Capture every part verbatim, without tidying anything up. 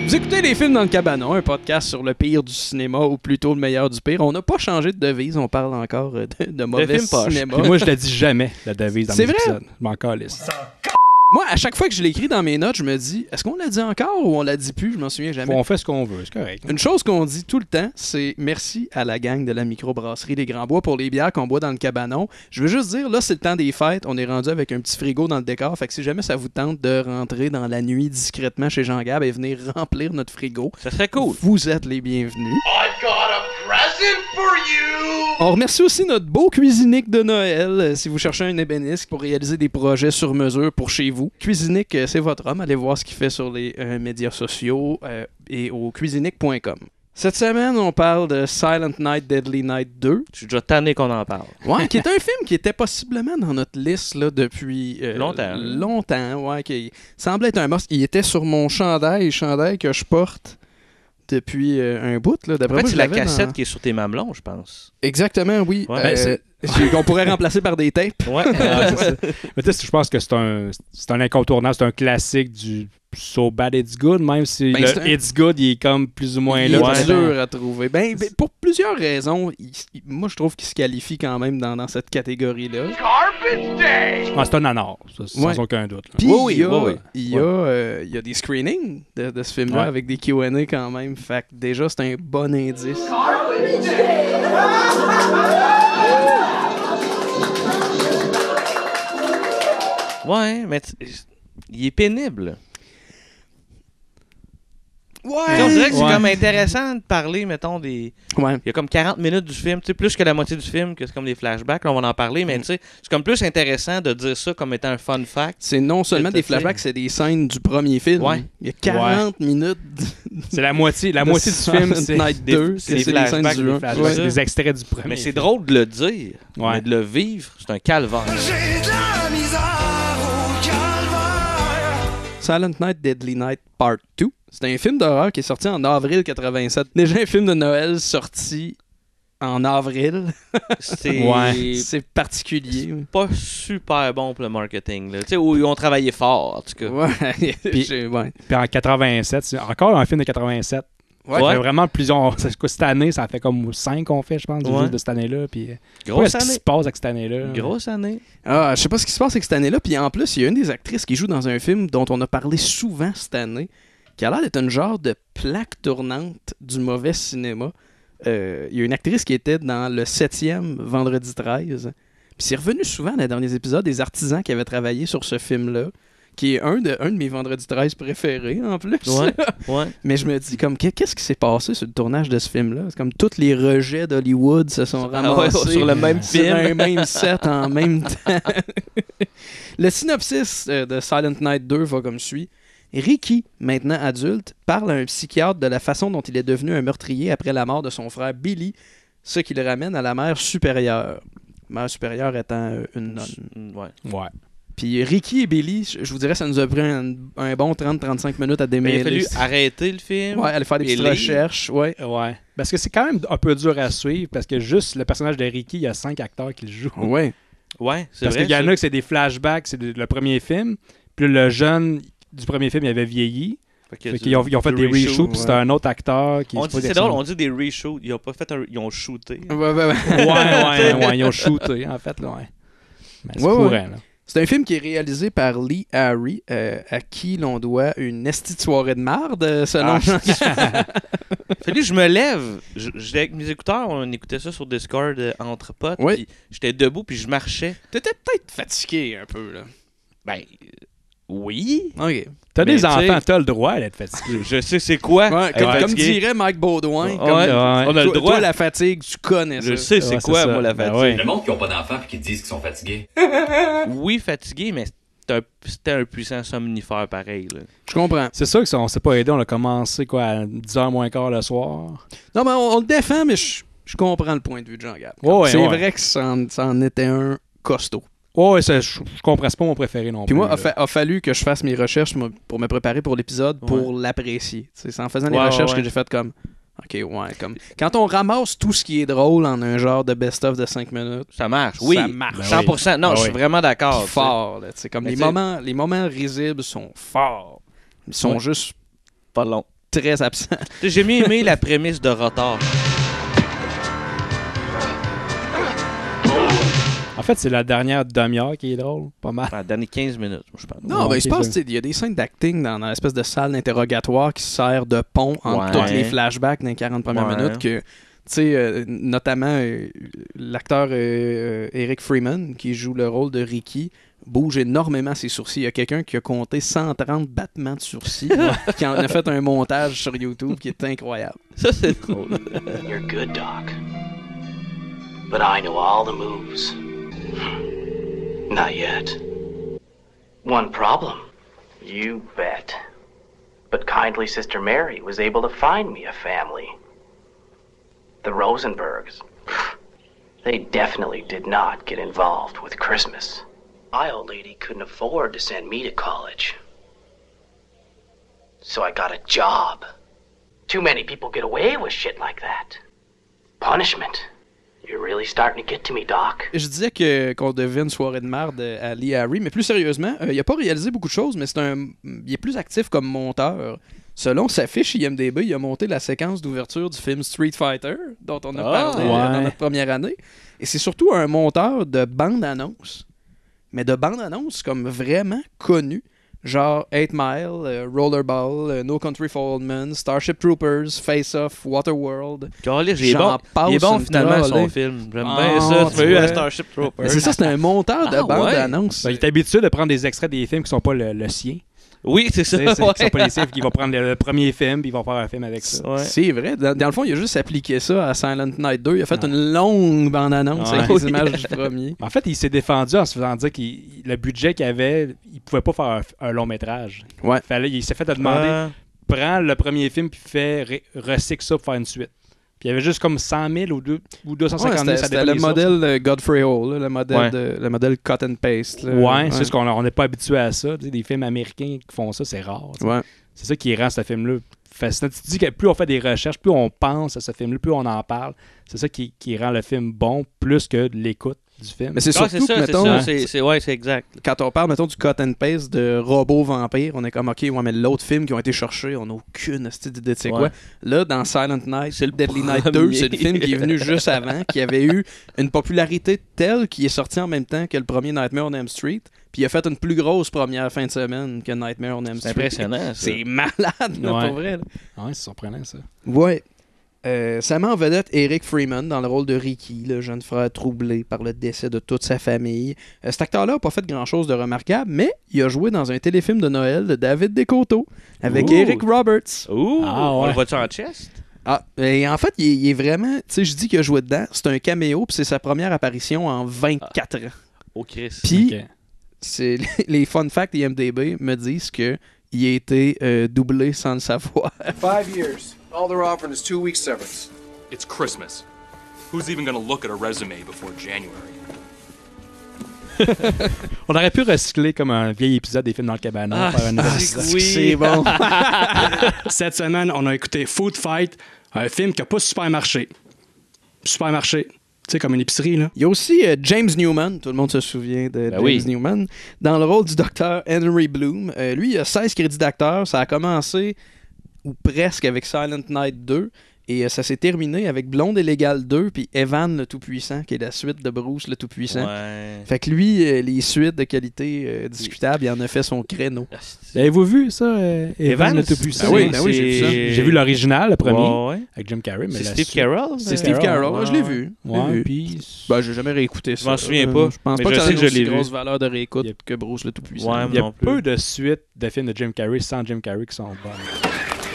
Vous écoutez Les Films dans le Cabanon, un podcast sur le pire du cinéma, ou plutôt le meilleur du pire. On n'a pas changé de devise, on parle encore de, de mauvais cinéma. Puis moi, je la dis jamais, la devise, dans C'est mes vrai? épisodes. Je m'en calisse. Moi, à chaque fois que je l'écris dans mes notes, je me dis, est-ce qu'on l'a dit encore ou on l'a dit plus? Je m'en souviens jamais. Bon, on fait ce qu'on veut, c'est correct. Une chose qu'on dit tout le temps, c'est merci à la gang de la microbrasserie Les Grands Bois pour les bières qu'on boit dans le cabanon. Je veux juste dire, là, c'est le temps des fêtes. On est rendu avec un petit frigo dans le décor. Fait que si jamais ça vous tente de rentrer dans la nuit discrètement chez Jean-Gab et venir remplir notre frigo, ça serait cool. Vous êtes les bienvenus. I've got a present for you! On remercie aussi notre beau cuisinique de Noël. Euh, si vous cherchez un ébéniste pour réaliser des projets sur mesure pour chez vous, Cuisinique, euh, c'est votre homme. Allez voir ce qu'il fait sur les euh, médias sociaux euh, et au cuisinique point com. Cette semaine, on parle de Silent Night, Deadly Night deux. Je suis déjà tanné qu'on en parle. Ouais, qui est un film qui était possiblement dans notre liste là, depuis euh, longtemps. Longtemps, ouais. Qui semblait être un must. Il était sur mon chandail, chandail que je porte depuis euh, un bout. Là. En D'après fait, moi, c'est je la l'avais cassette dans... qui est sur tes mamelons, je pense. Exactement, oui. Ouais. Euh, Ben, c'est- c'est- qu'on pourrait remplacer par des tapes. Ouais. Ah, c'est ça. Mais tu sais, je pense que c'est un, c'est un incontournable, c'est un classique du So Bad It's Good, même si Ben, le c'est un- It's Good, il est comme plus ou moins Il là. est Ouais. dur à trouver. Ben, ben, pour plusieurs raisons, il- il- moi je trouve qu'il se qualifie quand même dans, dans cette catégorie-là. Garbage Day! Ah, c'est un nanar, ça, sans Ouais. aucun doute. là. Puis Oui, oui, il y a, oui, oui. il y a, euh, il y a des screenings de, de ce film-là Ouais. avec des Q and A quand même. Fait que déjà, c'est un bon indice. Ouais, mais t- il est pénible. Tu sais, on Ouais! dirait que c'est Ouais. comme intéressant de parler, mettons, des... Ouais. Il y a comme quarante minutes du film, tu sais, plus que la moitié du film, que c'est comme des flashbacks, là, on va en parler, Mm. mais tu sais, c'est comme plus intéressant de dire ça comme étant un fun fact. C'est non seulement C'est- des c'est- flashbacks, c'est des scènes du premier film. Ouais. Il y a quarante minutes C'est la moitié, la de moitié du film, Silent c'est Night des- deux, c'est c'est des c'est des scènes flashbacks, du des un. flashbacks, Ouais. des extraits du premier. Mais c'est film. drôle de le dire, Ouais. mais de le vivre, c'est un calvaire. J'ai de la misère au calvaire! Silent Night, Deadly Night Part deux. C'est un film d'horreur qui est sorti en avril quatre-vingt-sept. Déjà un film de Noël sorti en avril. C'est Ouais. C'est particulier. pas super bon pour le marketing, là. Tu sais, où ils ont travaillé fort, en tout cas. Ouais. Puis- J'ai- ouais. Puis en quatre-vingt-sept, c'est encore un film de quatre-vingt-sept. Ouais. Ça fait vraiment plusieurs. c'est quoi, Cette année, ça fait comme cinq qu'on fait, je pense, du Ouais. jeu de cette année-là. Puis, Grosse qu'est-ce qui année. se passe avec cette année-là? Grosse année. Ah, je sais pas ce qui se passe avec cette année-là. Puis en plus, il y a une des actrices qui joue dans un film dont on a parlé souvent cette année, qui a l'air d'être une genre de plaque tournante du mauvais cinéma. Euh, Il y a une actrice qui était dans le septième Vendredi treize. Puis c'est revenu souvent dans les derniers épisodes des artisans qui avaient travaillé sur ce film-là, qui est un de, un de mes Vendredi treize préférés en plus. Ouais, ouais. Mais je me dis, comme, qu'est- qu'est-ce qui s'est passé sur le tournage de ce film-là? C'est comme tous les rejets d'Hollywood se sont Ah ouais, ramassés sur le même sur film. un même set en même temps. Le synopsis euh, de Silent Night deux va comme suit. Ricky, maintenant adulte, parle à un psychiatre de la façon dont il est devenu un meurtrier après la mort de son frère Billy, ce qui le ramène à la mère supérieure. La mère supérieure étant euh, une nonne. Ouais. Ouais. Puis Ricky et Billy, je je vous dirais, ça nous a pris un, un bon trente à trente-cinq minutes à Mais démêler. il a fallu arrêter le film. Ouais, aller faire des et petites lire. recherches. Ouais. Ouais. Parce que c'est quand même un peu dur à suivre, parce que juste le personnage de Ricky, il y a cinq acteurs qui le jouent. Ouais. Ouais, c'est Parce vrai. qu'il y en ça. a que c'est des flashbacks, c'est de- le premier film. Puis le jeune du premier film, il avait vieilli. Fait qu'il y a Fait du- qu'ils ont, ils ont fait du des reshoots, puis ouais. c'était un autre acteur qui On c'est dit, pas c'est des- drôle, on dit des reshoots. Ils ont pas fait un. Ils ont shooté. Ouais, ouais, ouais. Ouais, ouais, ouais, ils ont shooté, en fait, là, ouais. Mais c'est Ouais, courant, ouais. là. C'est un film qui est réalisé par Lee Harry, euh, à qui l'on doit une esti de soirée de marde, euh, selon Ah. Jean. Fallu que je me lève. Je- J'étais avec mes écouteurs, on écoutait ça sur Discord euh, entre potes. Oui. Puis j'étais debout, puis je marchais. T'étais peut-être fatigué un peu, là. Ben, euh, oui. OK. T'as Mais des tu sais- enfants, t'as le droit d'être fatigué. Je, je sais c'est quoi. Ouais, être comme, comme fatigué. dirait Mike Baudouin, Ouais, comme- ouais, ouais. on a le toi, droit. toi, la fatigue, tu connais Je ça. sais c'est Ouais, quoi, c'est ça. moi, la Ben fatigue. ouais. Le monde qui n'a pas d'enfants et qui disent qu'ils sont fatigués. Oui, fatigué, mais c'était un, c'était un puissant somnifère pareil. Là. Je comprends. C'est sûr que ça, on s'est pas aidé, on a commencé quoi, à dix heures moins quart le soir. Non, mais on, on le défend, mais je, je comprends le point de vue de Jean-Gab. Ouais, ouais, c'est ouais. vrai que ça en, ça en était un costaud. Ouais, ouais, ça, je, je comprends, c'est pas mon préféré non Puis plus. moi, là. a, fa- a fallu que je fasse mes recherches mo- pour me préparer pour l'épisode, pour l'apprécier. Tu sais, C'est en faisant les Ouais, recherches ouais. que j'ai fait comme... OK, ouais, comme... Quand on ramasse tout ce qui est drôle en un genre de best-of de cinq minutes, Ça marche, oui. ça marche. Ben cent pour cent. Non, Ben je suis oui. vraiment d'accord. Puis fort, là. Tu sais, Comme Mais les tu sais- moments, les moments risibles sont forts. Ils sont Ouais. juste Pas long. très absent. J'ai mieux aimé la prémisse de Rotor. En fait, c'est la dernière demi-heure qui est drôle, pas mal. Dans les dernières quinze minutes, je pense. Non, Ouais, ben, je c'est pense ça. qu'il y a des scènes d'acting dans, dans l'espèce de salle d'interrogatoire qui sert de pont entre Ouais. tous les flashbacks dans les quarante premières Ouais. minutes que, tu sais, euh, notamment euh, l'acteur euh, Eric Freeman qui joue le rôle de Ricky bouge énormément ses sourcils. Il y a quelqu'un qui a compté cent trente battements de sourcils qui en a fait un montage sur YouTube qui est incroyable. Ça, c'est drôle. You're good, Doc. But I know all the moves. Not yet. One problem. You bet. But kindly Sister Mary was able to find me a family. The Rosenbergs. They definitely did not get involved with Christmas. My old lady couldn't afford to send me to college. So I got a job. Too many people get away with shit like that. Punishment. You're really starting to get to me, Doc. Je disais que, qu'on devait une soirée de merde à Lee Harry, mais plus sérieusement, euh, il a pas réalisé beaucoup de choses, mais c'est un, il est plus actif comme monteur. Selon sa fiche I M D B, il a monté la séquence d'ouverture du film Street Fighter, dont on a Ah, parlé euh, ouais. dans notre première année. Et c'est surtout un monteur de bande-annonce, mais de bande-annonce comme vraiment connu. Genre eight mile, euh, Rollerball, euh, No Country for Old Men, Starship Troopers, Face Off, Waterworld. Caliste, il est J'en bon. passe Il est bon une finalement trolley. son film. J'aime Ah, bien ça. Tu tu m'as eu vois. à Starship Troopers. Mais c'est ça, c'est un monteur de Ah, ouais. bande-annonce. Ben, il est habitué de prendre des extraits des films qui sont pas le, le sien. Oui, c'est Tu ça. sais, c'est- ouais. qui sont pas les siens, qui vont prendre le, le premier film puis ils vont faire un film avec ça. Ouais. C'est vrai. Dans, dans le fond, il a juste appliqué ça à Silent Night deux. Il a fait une longue bande-annonce Ouais. avec les Oui. images du premier. En fait, il s'est défendu en se faisant dire que le budget qu'il avait, il pouvait pas faire un, un long métrage. Ouais. Fallait, il s'est fait demander, Ah. prends le premier film puis fais ré- recycle ça pour faire une suite. Puis il y avait juste comme cent mille ou, deux, ou deux cent Ouais, cinquante mille, c'était ça c'était dépend le des sources. modèle euh, Godfrey Hall, là, le, modèle Ouais. de, le modèle cut and paste. là. Ouais, c'est juste qu'on on n'est pas habitué à ça. Tu sais, des films américains qui font ça, c'est rare. tu sais. Ouais. C'est ça qui rend ce film-là fascinant. Tu te dis que plus on fait des recherches, plus on pense à ce film-là, plus on en parle. C'est ça qui, qui rend le film bon plus que l'écoute du film. Mais c'est Ah, surtout c'est ça, que, c'est mettons, ça. C'est, c'est, ouais, c'est exact. quand on parle, mettons, du cut and paste de robots vampires, on est comme, OK, ouais, mais l'autre film qui ont été cherchés, on n'a aucune astuce idée de c'est Ouais. quoi. Là, dans Silent Night, C'est le Deadly Night premier. deux, c'est le film qui est venu juste avant, qui avait eu une popularité telle qu'il est sorti en même temps que le premier Nightmare on Elm Street, puis il a fait une plus grosse première fin de semaine que Nightmare on Elm C'est Street. impressionnant, ça. C'est malade, là, Ouais. pour vrai. là. Ouais, c'est surprenant ça. Ouais. Euh, ça met en vedette Eric Freeman dans le rôle de Ricky, le jeune frère troublé par le décès de toute sa famille. Euh, cet acteur-là n'a pas fait grand-chose de remarquable, mais il a joué dans un téléfilm de Noël de David Descoteaux avec Ouh. Eric Roberts. Ouh, Ah, on ouais. le voit-tu en chest? Ah, et en fait, il est, il est vraiment... Tu sais, je dis qu'il a joué dedans. C'est un caméo, puis c'est sa première apparition en vingt-quatre ans. Oh, Chris. Puis, Ok. c'est les fun facts I M D B me disent que il a été euh, doublé sans le savoir. Five years. All they're offering is two weeks severance. It's Christmas. Who's even gonna look at a resume before January? On aurait pu recycler comme un vieil épisode des films dans le cabanon. Ah, faire un nouvel c'est- épisode. oui. C'est bon. Cette semaine, on a écouté Food Fight, un film qui n'a pas super marché. Super marché. Tu sais, comme une épicerie, là. Il y a aussi euh, James Newman, tout le monde se souvient de Ben James oui. Newman, dans le rôle du docteur Henry Bloom. Euh, lui, il a seize crédits d'acteur. Ça a commencé, ou presque, avec Silent Night deux. Et euh, ça s'est terminé avec Blonde et Légale deux, puis Evan le Tout-Puissant, qui est la suite de Bruce le Tout-Puissant. Ouais. Fait que lui, euh, les suites de qualité euh, discutables, il en a fait son créneau. Avez-vous vu ça, euh, Evan, le Tout-Puissant? Ah oui, ben oui, j'ai vu ça. J'ai vu l'original, le premier, Ouais, ouais. avec Jim Carrey. Mais C'est la Steve suite- Carell? C'est euh, Steve Carell, ouais, je l'ai ouais. vu. je l'ai Ouais, vu. puis... Ben, j'ai jamais réécouté ça. m'en souviens pas, Je pense mais pas je que ça sais ait que je aussi l'ai vu. grosse valeur de réécoute Yep. que Bruce le Tout-Puissant. Ouais, Il y a non peu plus. de suites de films de Jim Carrey sans Jim Carrey qui sont bonnes.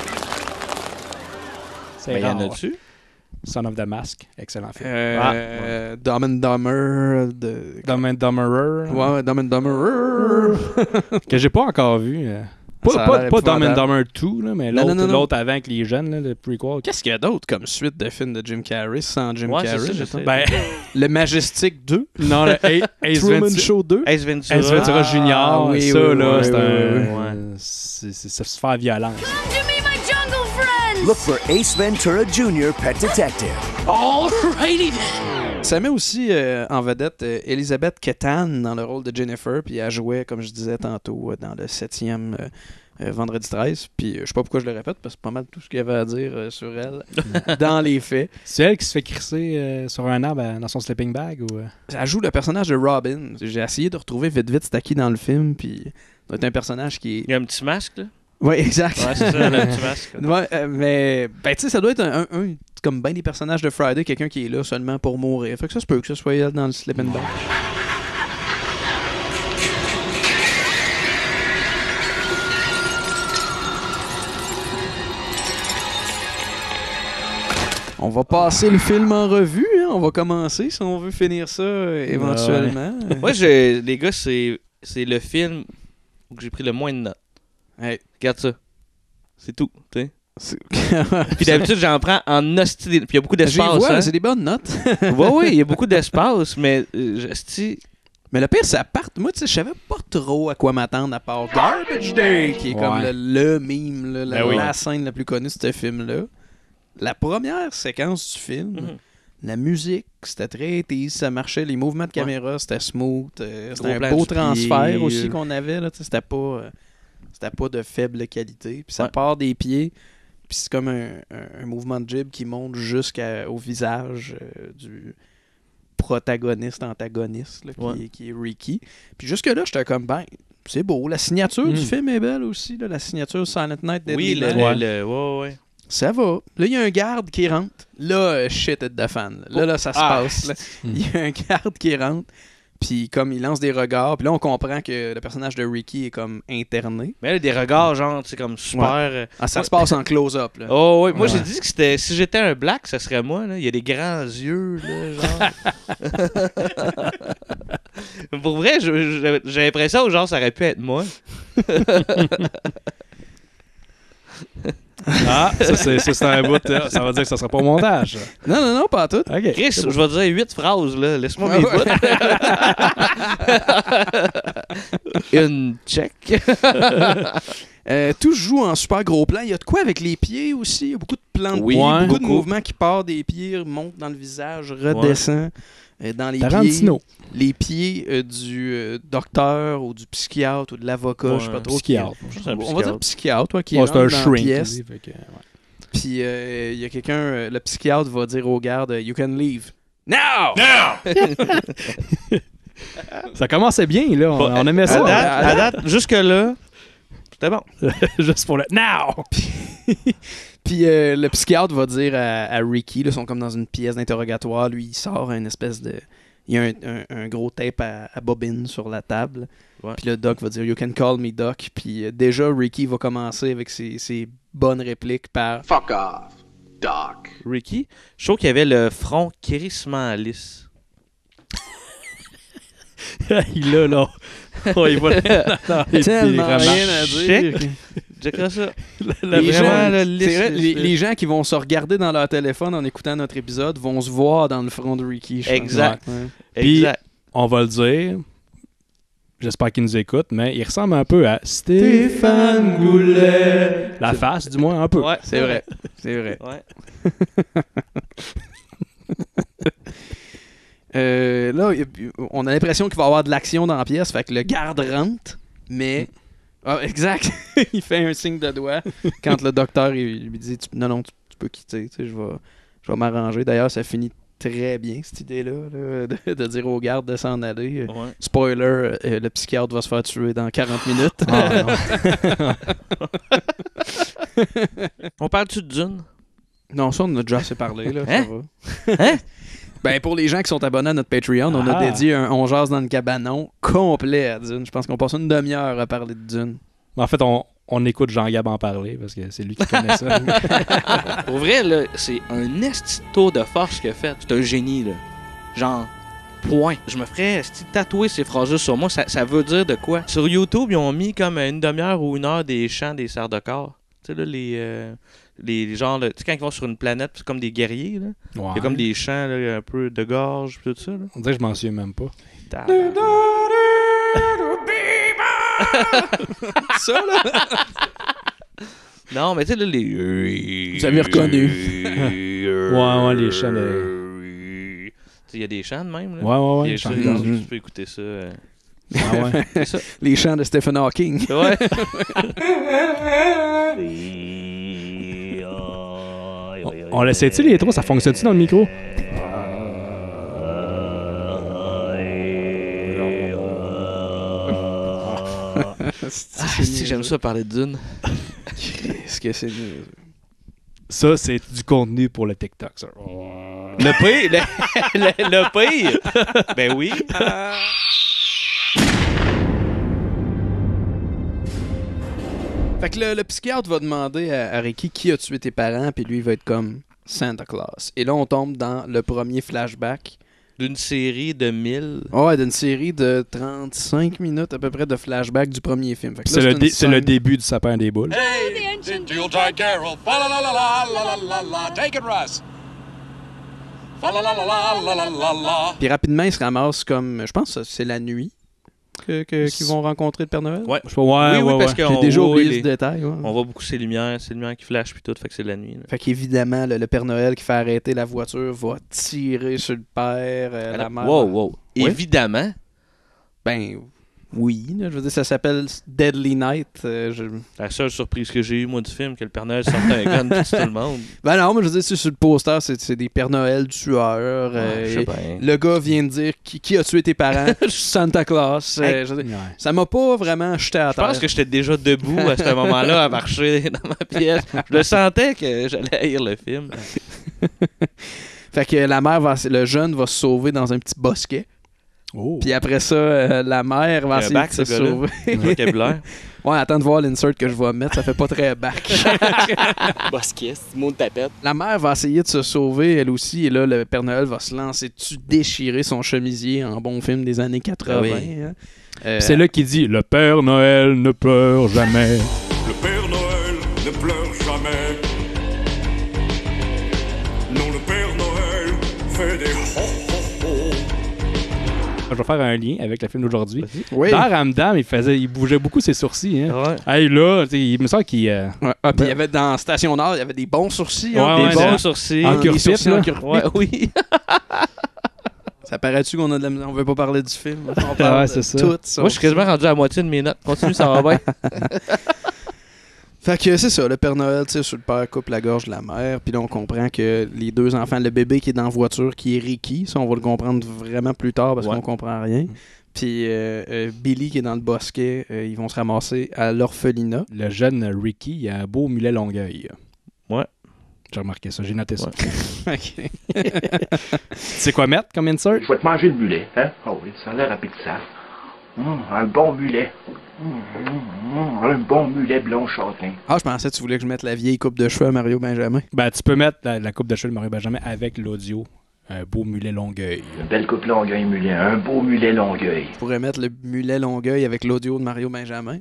C'est Ben, y en rare. a-tu? Son of the Mask, excellent film. Euh, Dumb and Dumber. De... Dumb and Dumberer, Ouais, ouais, Dumb and Dumberer. que j'ai pas encore vu. euh. Ça Pas, a pas, l'air pas Dumb and épouvantable. Dumber deux, là, mais Non, l'autre non, non, non. l'autre avant avec les jeunes, là, le prequel. Qu'est-ce qu'il y a d'autre comme suite de films de Jim Carrey sans Jim Ouais, c'est Carrey? ça, je mettons? sais. Ben, Le Majestic deux. non, le A- Ace Truman Ventura, Show deux. Ace Ventura. Ace Ventura Ah, Junior, oui, ça, oui, là, oui, c'est oui, un... oui, oui. C'est c'est- c'est se faire violence. Give me my jungle friends! Look for Ace Ventura Junior Pet Detective. Alrighty then! Ça met aussi euh, en vedette euh, Elizabeth Kettan dans le rôle de Jennifer, puis elle jouait, comme je disais tantôt, euh, dans le septième euh, euh, Vendredi treize. Puis euh, je sais pas pourquoi je le répète, parce que c'est pas mal tout ce qu'il y avait à dire euh, sur elle, dans les faits. C'est elle qui se fait crisser euh, sur un arbre euh, dans son sleeping bag ou euh? Elle joue le personnage de Robin. J'ai essayé de retrouver vite vite c'était qui dans le film, puis c'est un personnage qui est... Il y a un petit masque, là. Oui, exact. Ouais, c'est ça, elle a un petit masque. Ouais, euh, mais, ben, tu sais, ça doit être un, un, un- comme bien des personnages de Friday, quelqu'un qui est là seulement pour mourir. Fait que ça se peut que ce soit elle dans le sleeping bag. On va passer le film en revue, hein. On va commencer si on veut finir ça euh, éventuellement. Moi, j'ai- les gars, c'est c'est le film où j'ai pris le moins de notes. Hey. Regarde ça. C'est tout, tu sais. C'est- Puis d'habitude, j'en prends en hostie. Puis il y a beaucoup J'y d'espace. vois, hein. c'est des bonnes notes. Oui, oui, il y a beaucoup d'espace, mais euh, esti, Mais le pire, ça part. Moi, tu sais, je savais pas trop à quoi m'attendre à part Garbage Day, qui est comme Ouais. le, le meme, là, la, Ben oui. la scène la plus connue de ce film-là. La première séquence du film, Mhm. la musique, c'était très tease, ça marchait, les mouvements de caméra, c'était smooth, euh, Gros c'était un plan beau du transfert pied, aussi euh. qu'on avait, là, tu sais, c'était pas, euh, c'était pas de faible qualité. Puis ça Ouais. part des pieds, puis c'est comme un, un- un mouvement de jib qui monte jusqu'au visage euh, du protagoniste, antagoniste, là, qui, Ouais. est, qui est Ricky. Puis jusque-là, j'étais comme, ben, c'est beau. La signature Mm. du film est belle aussi, là, la signature Silent Night, Deadly oui, le, Night. le, Ouais. le- ouais, ouais. Ça va. Là, il y a un garde qui rentre. Là, euh, shit it the fan. Là, là, ça se Ah. passe. là. Il y a un garde qui rentre. Puis comme il lance des regards. Puis là, on comprend que le personnage de Ricky est comme interné. Mais elle a des regards, genre, c'est comme super. euh, Ah, ça moi- se passe en close-up. Là. Oh, oui. Moi, Ouais. j'ai dit que c'était. Si j'étais un black, ça serait moi, là. Il y a des grands yeux, là, genre. Pour vrai, je- je- j'ai l'impression que, genre, ça aurait pu être moi. Ah, ça c'est, ça, c'est un bout. euh, Ça veut dire que ça sera pas au montage. Non, non, non, pas à tout. OK. Chris, je vais te dire huit phrases, là. Laisse-moi Ah mes ouais. bouts. Une check. Euh, tout se joue en super gros plan. Il y a de quoi avec les pieds aussi. Il y a beaucoup de plans de Oui, pieds, ouais. beaucoup de beaucoup. mouvements qui partent des pieds, montent dans le visage, redescend euh, dans les Tarantino. pieds. Les pieds euh, du euh, docteur ou du psychiatre ou de l'avocat, Ouais, je sais pas trop. psychiatre. qui- C'est un On va dire psychiatre. psychiatre, toi, qui Ouais, c'est un rentre dans la shrink. pièce. lui, fait que, ouais. Puis euh, il y a quelqu'un, euh, le psychiatre va dire au garde, You can leave. Now! Ça commençait bien, là. On, on aimait À ça. date, à à date, jusque-là, c'était bon. Juste pour le now! Puis euh, le psychiatre va dire à, à Ricky, là, ils sont comme dans une pièce d'interrogatoire, lui il sort une espèce de... Il y a un, un- un gros tape à, à bobine sur la table. Ouais. Puis le doc va dire You can call me doc. Puis euh, déjà Ricky va commencer avec ses, ses bonnes répliques par Fuck off, Doc. Ricky, je trouve qu'il y avait le front crissement lisse. Il a, là. Oh, il va dans les pieds, tellement vraiment. rien à dire. Check. Check ça. Les, Les gens, gens, là, c'est lisse, vrai, lisse, les, lisse. les gens qui vont se regarder dans leur téléphone en écoutant notre épisode vont se voir dans le front de Ricky. je pense. Exact. Ouais. Puis- Exact. On va le dire. J'espère qu'il nous écoute, mais il ressemble un peu à Stéphane Goulet. La face, du moins, un peu. Ouais, C'est vrai. C'est vrai. Ouais. Euh, là, y a- on a l'impression qu'il va y avoir de l'action dans la pièce, fait que le garde rentre, mais... Ah, exact. Il fait un signe de doigt quand le docteur il lui dit tu- non, non, tu, tu peux quitter, tu sais, je vais, je vais m'arranger. D'ailleurs, ça finit très bien, cette idée-là, là, de, de dire au garde de s'en aller. Euh, Ouais. Spoiler, euh, le psychiatre va se faire tuer dans quarante minutes. Ah, non. On parle-tu de Dune? Non, ça, on en a déjà assez parlé, là, ça Hein? va. Hein? Ben, pour les gens qui sont abonnés à notre Patreon, on a Ah. dédié un On jase dans le cabanon complet à Dune. Je pense qu'on passe une demi-heure à parler de Dune. En fait, on, on écoute Jean-Gab en parler parce que c'est lui qui connaît ça. Pour vrai, là, c'est un esti de tour de force qu'il a fait. C'est un génie, là. Genre, point. Je me ferais esti tatouer ces phrases-là sur moi. Ça, ça veut dire de quoi? Sur YouTube, ils ont mis comme une demi-heure ou une heure des chants des serres de corps. Tu sais, là, les... euh, les, les genres, là, tu sais, quand ils vont sur une planète, c'est comme des guerriers, là. Il y a comme des chants, là, un peu de gorge, pis tout ça, là. On dirait que je m'en souviens même pas. Ça, là? Non, mais tu sais, là, les... Vous avez reconnu. Ouais, ouais, les chants de- Il y a des chants de même. Là. Ouais, ouais, ouais. Il y a ça, Mm-hmm. tu peux écouter ça. Euh... Ah ouais. C'est ça. Les chants de Stephen Hawking. Ouais. On, on l'essaie-tu les trois? Ça fonctionne-tu dans le micro? Ah, si j'aime ça parler de Dune. Qu'est-ce que c'est mieux? Ça, c'est du contenu pour le TikTok, ça. Le pire, le, le, le pire. Ben oui. Fait que le, le psychiatre va demander à, à Ricky qui a tué tes parents, puis lui il va être comme Santa Claus. Et là, on tombe dans le premier flashback. D'une série de mille. Oh, ouais, d'une série de trente-cinq minutes à peu près de flashback du premier film. Fait que là, C'est le, une dé- c'est scène- le début du sapin des boules. Hey, the Yuletide Carol. Fa la la la la la la la la. Take it, Russ. Fa la la la la la la la la. Puis rapidement, ils se ramassent comme, je pense que c'est la nuit que, que- qu'ils vont rencontrer le Père Noël. Ouais. Je sais pas, ouais, oui, oui, ouais, parce ouais. qu'on J'ai déjà voit oublié les- ce détail. ouais. On voit beaucoup ces lumières, ces lumières qui flashent puis tout, fait que c'est la nuit. Là. Fait qu'évidemment, le, le Père Noël qui fait arrêter la voiture va tirer sur le père, euh, la mère. Wow, wow. Oui. Évidemment. Ben oui, là, je veux dire, ça s'appelle Deadly Night. euh, je- La seule surprise que j'ai eue, moi, du film, que le Père Noël sortait un gun puis tout le monde. Ben non, mais je veux dire, c'est sur le poster, c'est, c'est des Pères Noël tueurs. euh, Ouais, je sais et bien. le gars vient de dire qui, qui a tué tes parents. Santa Claus. euh, Hey. je veux dire, Ouais. ça m'a pas vraiment jeté à Je terre. pense que j'étais déjà debout à ce moment-là à marcher dans ma pièce. Je le sentais que j'allais haïr le film. Fait que la mère va, le jeune va se sauver dans un petit bosquet. Oh. Puis après ça, euh, la mère va Un essayer bac, de se ce gars-là. sauver. Vocabulaire. Ouais, attends de voir l'insert que je vais mettre, ça fait pas très bac. Bosquet, c'est mot de tapette. La mère va essayer de se sauver, elle aussi, et là, le Père Noël va se lancer dessus, déchirer son chemisier en bon film des années quatre-vingts. Ah oui. hein. Euh, Puis c'est là qu'il dit « Le Père Noël ne pleure jamais. Le Père Noël ne pleure jamais. Non, le Père Noël fait des ho ho ho. » Je vais faire un lien avec le film d'aujourd'hui. oui. Dans Ramdam, il, faisait, il bougeait beaucoup ses sourcils. Hein. Ouais. Hey, là, tu sais, il me semble qu'il... euh, Ouais. Ah, puis il y avait dans Station Nord, il y avait des bons sourcils. hein, Ouais, des ouais, bons dans- sourcils. en des cure-pipe, sourcils là. en cure-pipe. Ouais, oui. Ça paraît-tu qu'on a de la misère? On veut pas parler du film. On Ouais, parle c'est de ça. tout ça. Moi, je suis quasiment rendu à la moitié de mes notes. Continue, ça va bien. Fait que c'est ça, le Père Noël, tu sais, sur le père coupe la gorge de la mère, puis là on comprend que les deux enfants, le bébé qui est dans la voiture, qui est Ricky, ça on va le comprendre vraiment plus tard parce Ouais. qu'on comprend rien. Puis euh, euh, Billy qui est dans le bosquet, euh, ils vont se ramasser à l'orphelinat. Le jeune Ricky, il a un beau mulet Longueuil. Ouais. J'ai remarqué ça, j'ai noté ça. Ouais. Ok. Tu sais quoi mettre comme insert? Je vais te manger le mulet, hein? Ah oui, ça a l'air appétissant. Hum, un bon mulet. Hum, hum, hum, un bon mulet blond châtain. Ah, je pensais que tu voulais que je mette la vieille coupe de cheveux à Mario Benjamin. Ben, tu peux mettre la, la coupe de cheveux de Mario Benjamin avec l'audio. Un beau mulet Longueuil. Une belle coupe Longueuil mulet, un beau mulet Longueuil. Je pourrais mettre le mulet Longueuil avec l'audio de Mario Benjamin.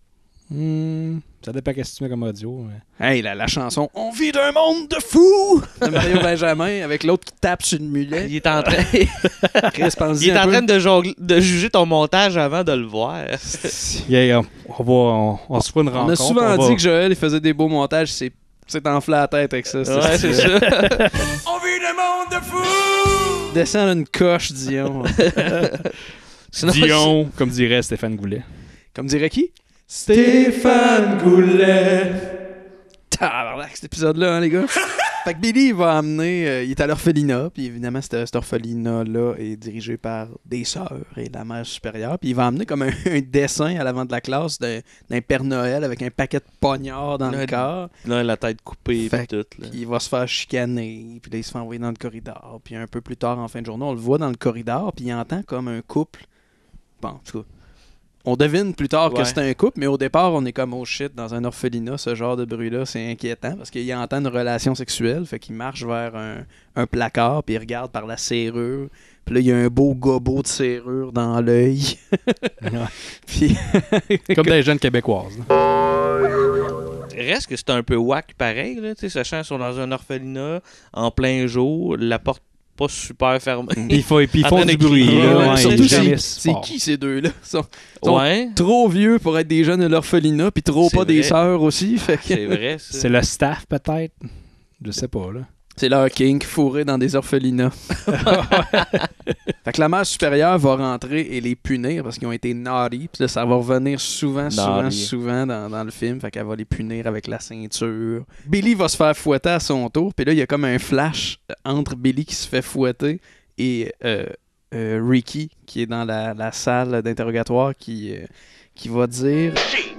Hmm, ça dépend qu'est-ce que tu mets comme audio. Mais... Hey, la, la chanson On vit d'un monde de fous de Mario Benjamin avec l'autre qui tape sur le mulet. Il est en train, Chris, pense-y il est un en peu. train de, jongler- de juger ton montage avant de le voir. Yeah, on, on va, on, on se fera une On rencontre. a souvent on va- dit que Joël il faisait des beaux montages, c'est c'est enflé la tête avec ça. Ouais, c'est ça. On vit d'un monde de fous. Descendre une coche, Dion. Sinon, Dion, comme dirait Stéphane Goulet. Comme dirait qui? Stéphane Goulet. Tabarnak, cet épisode-là, hein, les gars? Fait que Billy, il va amener... euh, il est à l'orphelinat, puis évidemment, cet, cet orphelinat-là est dirigé par des sœurs et la mère supérieure. Puis il va amener comme un, un dessin à l'avant de la classe d'un, d'un Père Noël avec un paquet de poignards dans le Ouais. corps. Là, la tête coupée Fait et tout. Là. Il va se faire chicaner, puis là, il se fait envoyer dans le corridor. Puis un peu plus tard, en fin de journée, on le voit dans le corridor, puis il entend comme un couple. Bon, en tout cas, on devine plus tard que Ouais. c'est un couple, mais au départ, on est comme, oh shit, dans un orphelinat, ce genre de bruit-là, c'est inquiétant, parce qu'il entend une relation sexuelle, fait qu'il marche vers un, un placard, puis il regarde par la serrure, puis là, il y a un beau gobeau de serrure dans l'œil. Puis... Comme des jeunes québécoises. là. Reste que c'est un peu whack pareil, là, tu sais, sachant qu'ils sont dans un orphelinat, en plein jour, la porte pas super fermée. Puis ils font, puis ils En font train du de bruit. crier, là, ouais, ouais, Surtout, il est c'est, jamais c'est fort. qui ces deux-là? Ils sont, sont Ouais, trop vieux pour être des jeunes de l'orphelinat, puis trop C'est pas des vrai. sœurs aussi. Fait que... c'est vrai, ça. C'est le staff, peut-être. Je sais pas, là. C'est leur kink, fourré dans des orphelinats. Fait que la mère supérieure va rentrer et les punir parce qu'ils ont été naughty. Puis là, ça va revenir souvent, souvent, Naughty. souvent dans, dans le film. Fait qu'elle va les punir avec la ceinture. Billy va se faire fouetter à son tour. Puis là, il y a comme un flash entre Billy qui se fait fouetter et euh, euh, Ricky qui est dans la, la salle d'interrogatoire qui, euh, qui va dire...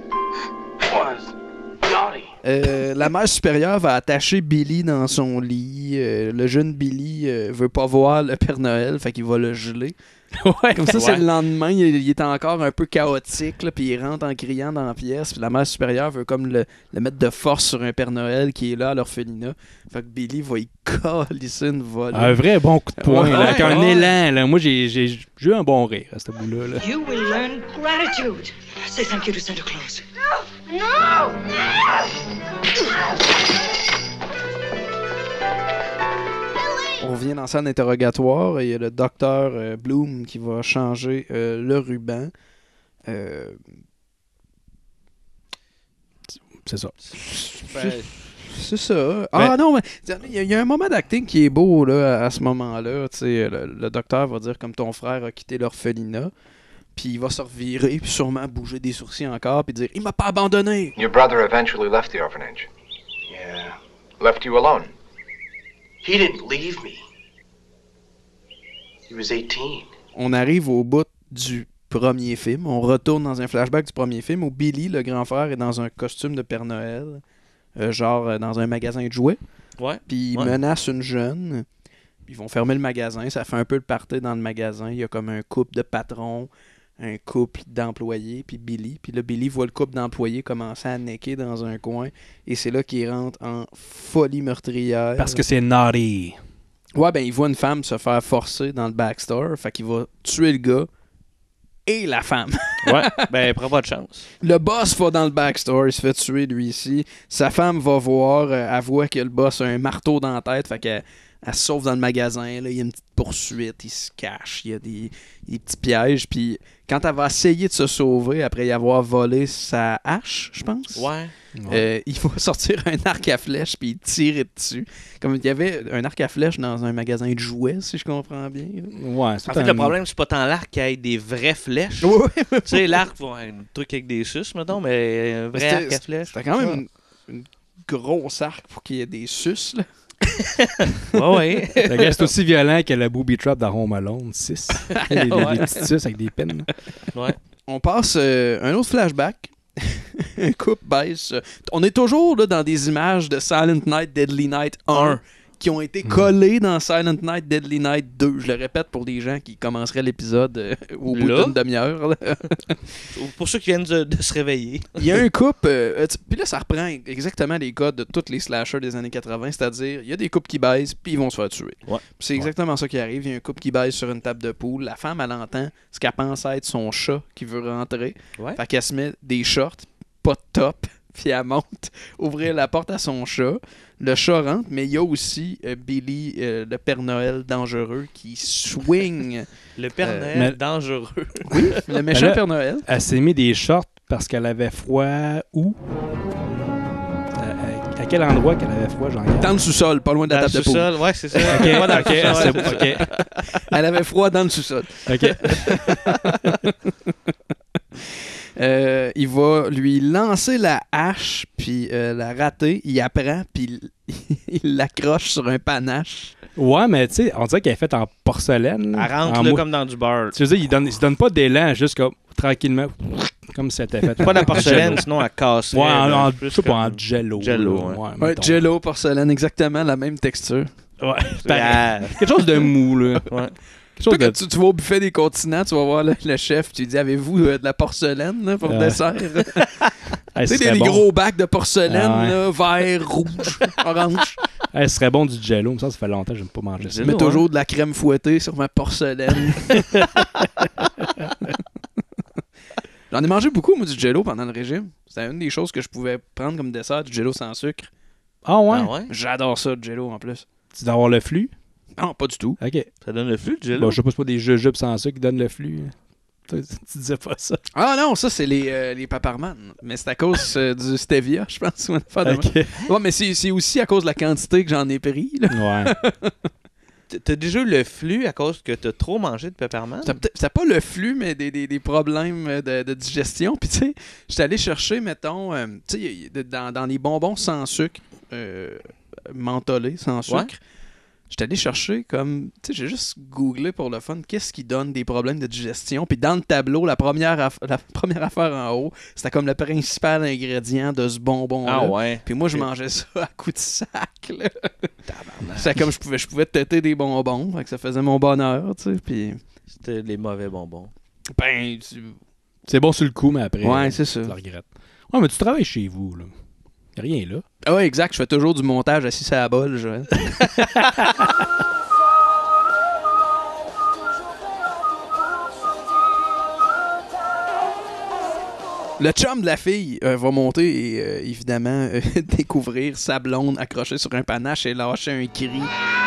Euh, la mère supérieure va attacher Billy dans son lit. Euh, le jeune Billy euh, veut pas voir le Père Noël, fait qu'il va le geler. Ouais. Comme ça, Ouais. c'est le lendemain, il, il est encore un peu chaotique, là, puis il rentre en criant dans la pièce. Puis la mère supérieure veut comme le, le mettre de force sur un Père Noël qui est là à l'orphelinat. Fait que Billy va y calisser une volée. Un vrai bon coup de poing, Ouais, là, avec ouais, un ouais. élan. Là. Moi, j'ai, j'ai, j'ai eu un bon rire à ce bout-là. Là. You will learn gratitude. Say thank you to Santa Claus. No! On revient dans la salle d'interrogatoire et il y a le docteur euh, Bloom qui va changer euh, le ruban. Euh, C'est ça. Ben, C'est ça. Ah non, mais il y, a- il y a un moment d'acting qui est beau là, à ce moment-là. Tu sais, Le, le docteur va dire comme ton frère a quitté l'orphelinat. Puis il va se revirer, puis sûrement bouger des sourcils encore, puis dire « Il m'a pas abandonné! Your brother eventually left the orphanage. Yeah. Left you alone. He didn't leave me. He was eighteen. » On arrive au bout du premier film. On retourne dans un flashback du premier film où Billy, le grand frère, est dans un costume de Père Noël, euh, genre euh, dans un magasin de jouets. Ouais. Puis il Ouais. menace une jeune. Ils vont fermer le magasin. Ça fait un peu le party dans le magasin. Il y a comme un couple de patrons, un couple d'employés, puis Billy. Puis là, Billy voit le couple d'employés commencer à necker dans un coin. Et c'est là qu'il rentre en folie meurtrière. Parce que c'est naughty. Ouais, ben il voit une femme se faire forcer dans le backstore. Fait qu'il va tuer le gars et la femme. Ouais, ben, prends pas de chance. Le boss va dans le backstore, il se fait tuer lui ici. Sa femme va voir, euh, elle voit que le boss a un marteau dans la tête, fait qu'elle elle se sauve dans le magasin. Là, il y a une petite poursuite, il se cache, il y a des, des petits pièges. Puis quand elle va essayer de se sauver après y avoir volé sa hache, je pense, Ouais. euh, il va sortir un arc à flèche puis il tire dessus. Comme il y avait un arc à flèche dans un magasin de jouets, si je comprends bien. là. Ouais, En fait, le problème, c'est pas tant l'arc qui ait des vraies flèches. Ouais, ouais, Tu sais, l'arc, ouais, un truc avec des suces, mettons, mais un vrai C'était- arc à flèches. C'était quand même une, une grosse arc pour qu'il y ait des suces, là. Ouais, ouais. Le gars, c'est aussi violent que le booby trap dans Home Alone six. Les, les, Ouais. les petites suces avec des pins. Ouais. On passe euh, un autre flashback. Un couple baisse. euh, On est toujours là, dans des images de Silent Night, Deadly Night un qui ont été collées dans Silent Night, Deadly Night deux. Je le répète pour des gens qui commenceraient l'épisode euh, au bout Là? d'une demi-heure. là. Pour ceux qui viennent de, de se réveiller. Il y a un couple. euh, tu- puis là, ça reprend exactement les codes de tous les slashers des années quatre-vingts. C'est-à-dire, il y a des couples qui baissent, puis ils vont se faire tuer. Ouais. Puis c'est exactement ça qui arrive. Il y a un couple qui baise sur une table de poule. La femme, elle entend ce qu'elle pense être son chat qui veut rentrer. Ouais. Fait qu'elle se met des shorts, pas de top, puis elle monte ouvrir la porte à son chat. Le chat rentre, mais il y a aussi euh, Billy, euh, le Père Noël dangereux, qui swing. Le Père Euh, Noël mais- dangereux. Oui, le méchant Elle a- Père Noël. Elle s'est mis des shorts parce qu'elle avait froid où? À, à quel endroit qu'elle avait froid, jean Dans le sous-sol, pas loin de la Dans le table de poule. sous-sol, ouais, c'est ça. Ok, Ouais, dans le ok, sous-sol, c'est ouais, bon, c'est ok. Elle avait froid dans le sous-sol. OK. Euh, il va lui lancer la hache, puis euh, la rater. Il apprend, puis il, il l'accroche sur un panache. Ouais, mais tu sais, on dirait qu'elle est faite en porcelaine. Elle rentre en là mou- comme dans du beurre. Tu veux dire, il, donne, il se donne pas d'élan, juste comme tranquillement, comme si c'était fait. Pas de la en porcelaine, jello. sinon elle casse. Ouais, en, en, je sais pas, en jello. Jello, là. ouais. Ouais, Ouais, mettons. Jello, porcelaine, exactement la même texture. Ouais, Ah. quelque chose de mou, là. Ouais. Quelque Toi, chose de... quand tu, tu vas au buffet des continents, tu vas voir le, le chef, tu lui dis, avez-vous euh, de la porcelaine là, pour le Ouais. dessert? Hey, Tu sais, ce des, serait des bon. gros bacs de porcelaine, Ah ouais. là, vert, rouge, orange. Hey, ce serait bon du jello, mais ça, ça fait longtemps que j'aime pas manger ça. Tu mets toujours de la crème fouettée sur ma porcelaine. J'en ai mangé beaucoup, moi, du jello pendant le régime. C'était une des choses que je pouvais prendre comme dessert, du jello sans sucre. Ah ouais? Ah ouais? J'adore ça, du jello, en plus. Tu dois avoir le flux? Non, pas du tout. OK. Ça donne le flux, le jello. Bon, je sais pas, c'est pas des jujubes sans sucre qui donnent le flux. Toi, tu disais pas ça. Ah non, ça, c'est les, euh, les Paparman. Mais c'est à cause euh, du stevia, je pense. Ou une affaire de Ok. même. Ouais, mais c'est c'est aussi à cause de la quantité que j'en ai pris. Là. Ouais. T- T'as déjà eu le flux à cause que t'as trop mangé de peppermint? C'est peut-être- c'est pas le flux, mais des, des, des problèmes de, de digestion. Puis, tu sais, j'étais allé chercher, mettons, euh, tu sais, y- y- dans, dans les bonbons sans sucre, euh, mentholés sans sucre, Ouais. j'étais allé chercher comme, tu sais, j'ai juste googlé pour le fun, qu'est-ce qui donne des problèmes de digestion. Puis, dans le tableau, la première, aff- la première affaire en haut, c'était comme le principal ingrédient de ce bonbon-là. Ah ouais. Puis, moi, je mangeais ça à coups de sac, là. C'est comme je pouvais, je pouvais têter des bonbons, fait que ça faisait mon bonheur, tu sais. Puis. C'était les mauvais bonbons. Ben, tu... C'est bon sur le coup, mais après, Ouais, c'est ça. tu le regrettes. Ouais, mais tu travailles chez vous, là. Y a rien là. Ah ouais, exact. Je fais toujours du montage assis à la bolle, Joël. Le chum de la fille euh, va monter et euh, évidemment euh, découvrir sa blonde accrochée sur un panache et lâcher un cri.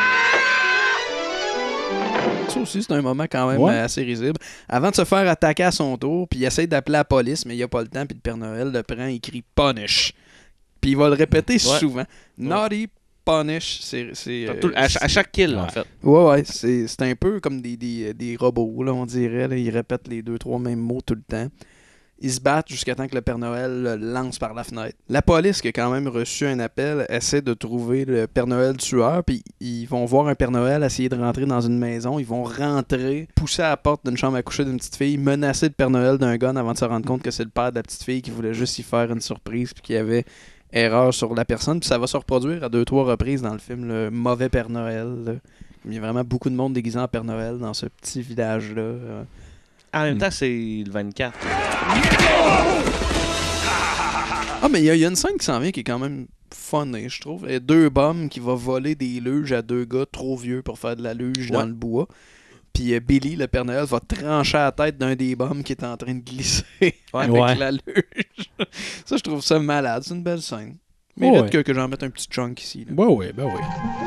Ça aussi, c'est un moment quand même Ouais. euh, assez risible. Avant de se faire attaquer à son tour, puis il essaie d'appeler la police, mais il n'y a pas le temps, puis le Père Noël le prend, il crie « Punish ». Puis il va le répéter Ouais. souvent. « Naughty, punish ». C'est, c'est, euh, Tout- à, ch- à chaque kill, en Ouais. fait. Ouais, ouais, c'est, c'est un peu comme des, des, des robots, là, on dirait. Là. Ils répètent les deux, trois mêmes mots tout le temps. Ils se battent jusqu'à temps que le Père Noël le lance par la fenêtre. La police, qui a quand même reçu un appel, essaie de trouver le Père Noël tueur, puis ils vont voir un Père Noël essayer de rentrer dans une maison. Ils vont rentrer, pousser à la porte d'une chambre à coucher d'une petite fille, menacer le Père Noël d'un gun avant de se rendre compte que c'est le père de la petite fille qui voulait juste y faire une surprise, puis qu'il y avait erreur sur la personne. Puis ça va se reproduire à deux, trois reprises dans le film Le Mauvais Père Noël. Là. Il y a vraiment beaucoup de monde déguisé en Père Noël dans ce petit village-là. Euh, En même temps, c'est le vingt-quatre. Ah, mais il y, a- il y a une scène qui s'en vient qui est quand même funny, je trouve. Il y a deux bums qui vont voler des luges à deux gars trop vieux pour faire de la luge Ouais. dans le bois. Puis euh, Billy, le Père Noël, va trancher la tête d'un des bums qui est en train de glisser avec Ouais. la luge. Ça, je trouve ça malade. C'est une belle scène. Mérite Ouais. que, que j'en mette un petit chunk ici. Là. Ben oui, ben oui.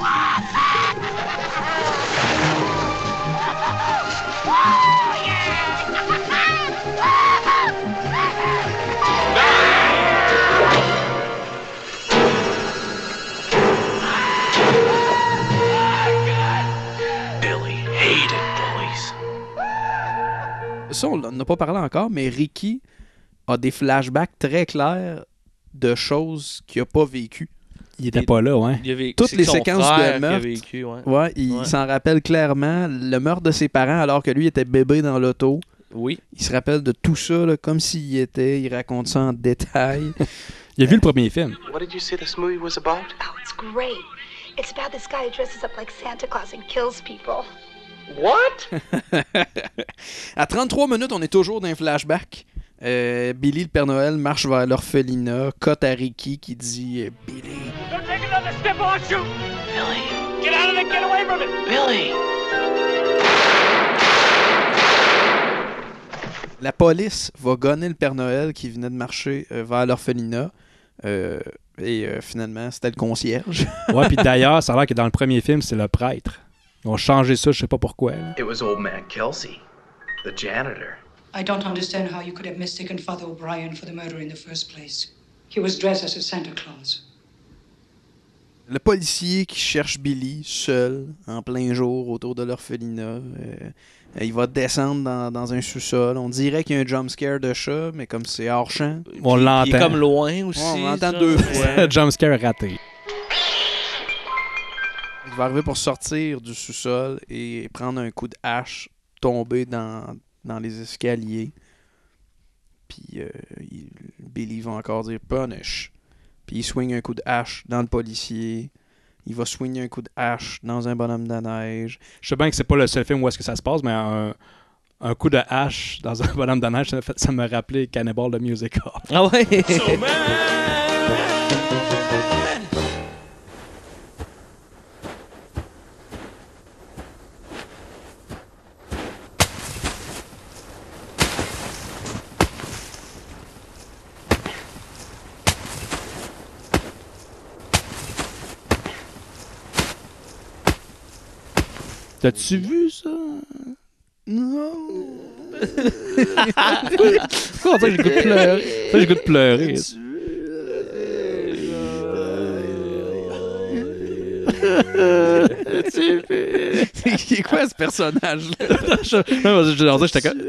Billy hated bullies. Ça, on n'en a pas parlé encore, mais Ricky a des flashbacks très clairs de choses qu'il n'a pas vécues. Il était Et- pas là, ouais. Il y avait- Toutes c'est les son séquences frère de qui a meurtre. vécu, ouais. Ouais, il Ouais. s'en rappelle clairement. Le meurtre de ses parents alors que lui était bébé dans l'auto. Oui. Il se rappelle de tout ça là, comme s'il y était. Il raconte ça en détail. Il a vu le premier film. What did you say this movie was about? Oh, it's great. It's about this guy who dresses up like Santa Claus and kills people. What? À trente-trois minutes, on est toujours dans un flashback. Euh, Billy, le Père Noël, marche vers l'orphelinat. Cote à Ricky qui dit euh, Billy. Don't take another step or I'll shoot! Billy. Get out of it! Get away from it! Billy. La police va gonner le Père Noël qui venait de marcher euh, vers l'orphelinat. Euh, et euh, finalement, c'était le concierge. Ouais, puis d'ailleurs, ça a l'air que dans le premier film, c'est le prêtre. Ils ont changé ça, je sais pas pourquoi. là. It was old man Kelsey, the janitor. I don't understand how you could have mistaken Father O'Brien for the murderer in the first place. He was dressed as a Santa Claus. Le policier qui cherche Billy seul, en plein jour, autour de l'orphelinat. Euh, il va descendre dans, dans un sous-sol. On dirait qu'il y a un jumpscare de chat, mais comme c'est hors champ. On l'entend. Il est comme loin aussi. Ouais, on l'entend ça. deux fois. Jumpscare raté. Il va arriver pour sortir du sous-sol et prendre un coup de hache, tomber dans, dans les escaliers. Puis euh, il- Billy va encore dire « punish ». Puis il swing un coup de hache dans le policier. Il va swinger un coup de hache dans un bonhomme de neige. Je sais bien que c'est pas le seul film où est-ce que ça se passe, mais un, un coup de hache dans un bonhomme de neige, ça, fait- ça m'a rappelé Cannibal the Musical. Ah ouais? T'as-tu vu ça? Non. On dirait que j'ai le goût de pleurer. Ça, j'ai le goût de pleurer. C'est quoi ce personnage-là? Non, je j'étais comme...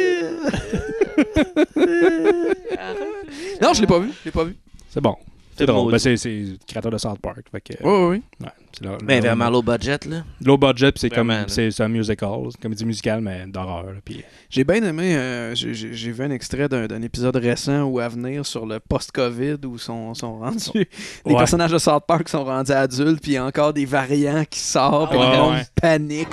Non, je l'ai pas vu. Je l'ai pas vu. C'est bon. C'est drôle. Ben, c'est le créateur de South Park. Fait que, oui, oui, oui. Ouais, c'est là, mais là, vraiment low budget, là. Low budget, puis c'est comme Vraiment, c'est c'est un musical, c'est une comédie musicale, mais d'horreur. là, Puis... J'ai bien aimé, euh, j'ai- j'ai j'ai vu un extrait d'un d'un épisode récent ou à venir sur le post-Covid où sont, sont rendus. Les Ouais. personnages de South Park sont rendus adultes, puis il y a encore des variants qui sortent, puis Ouais, le monde ouais. panique.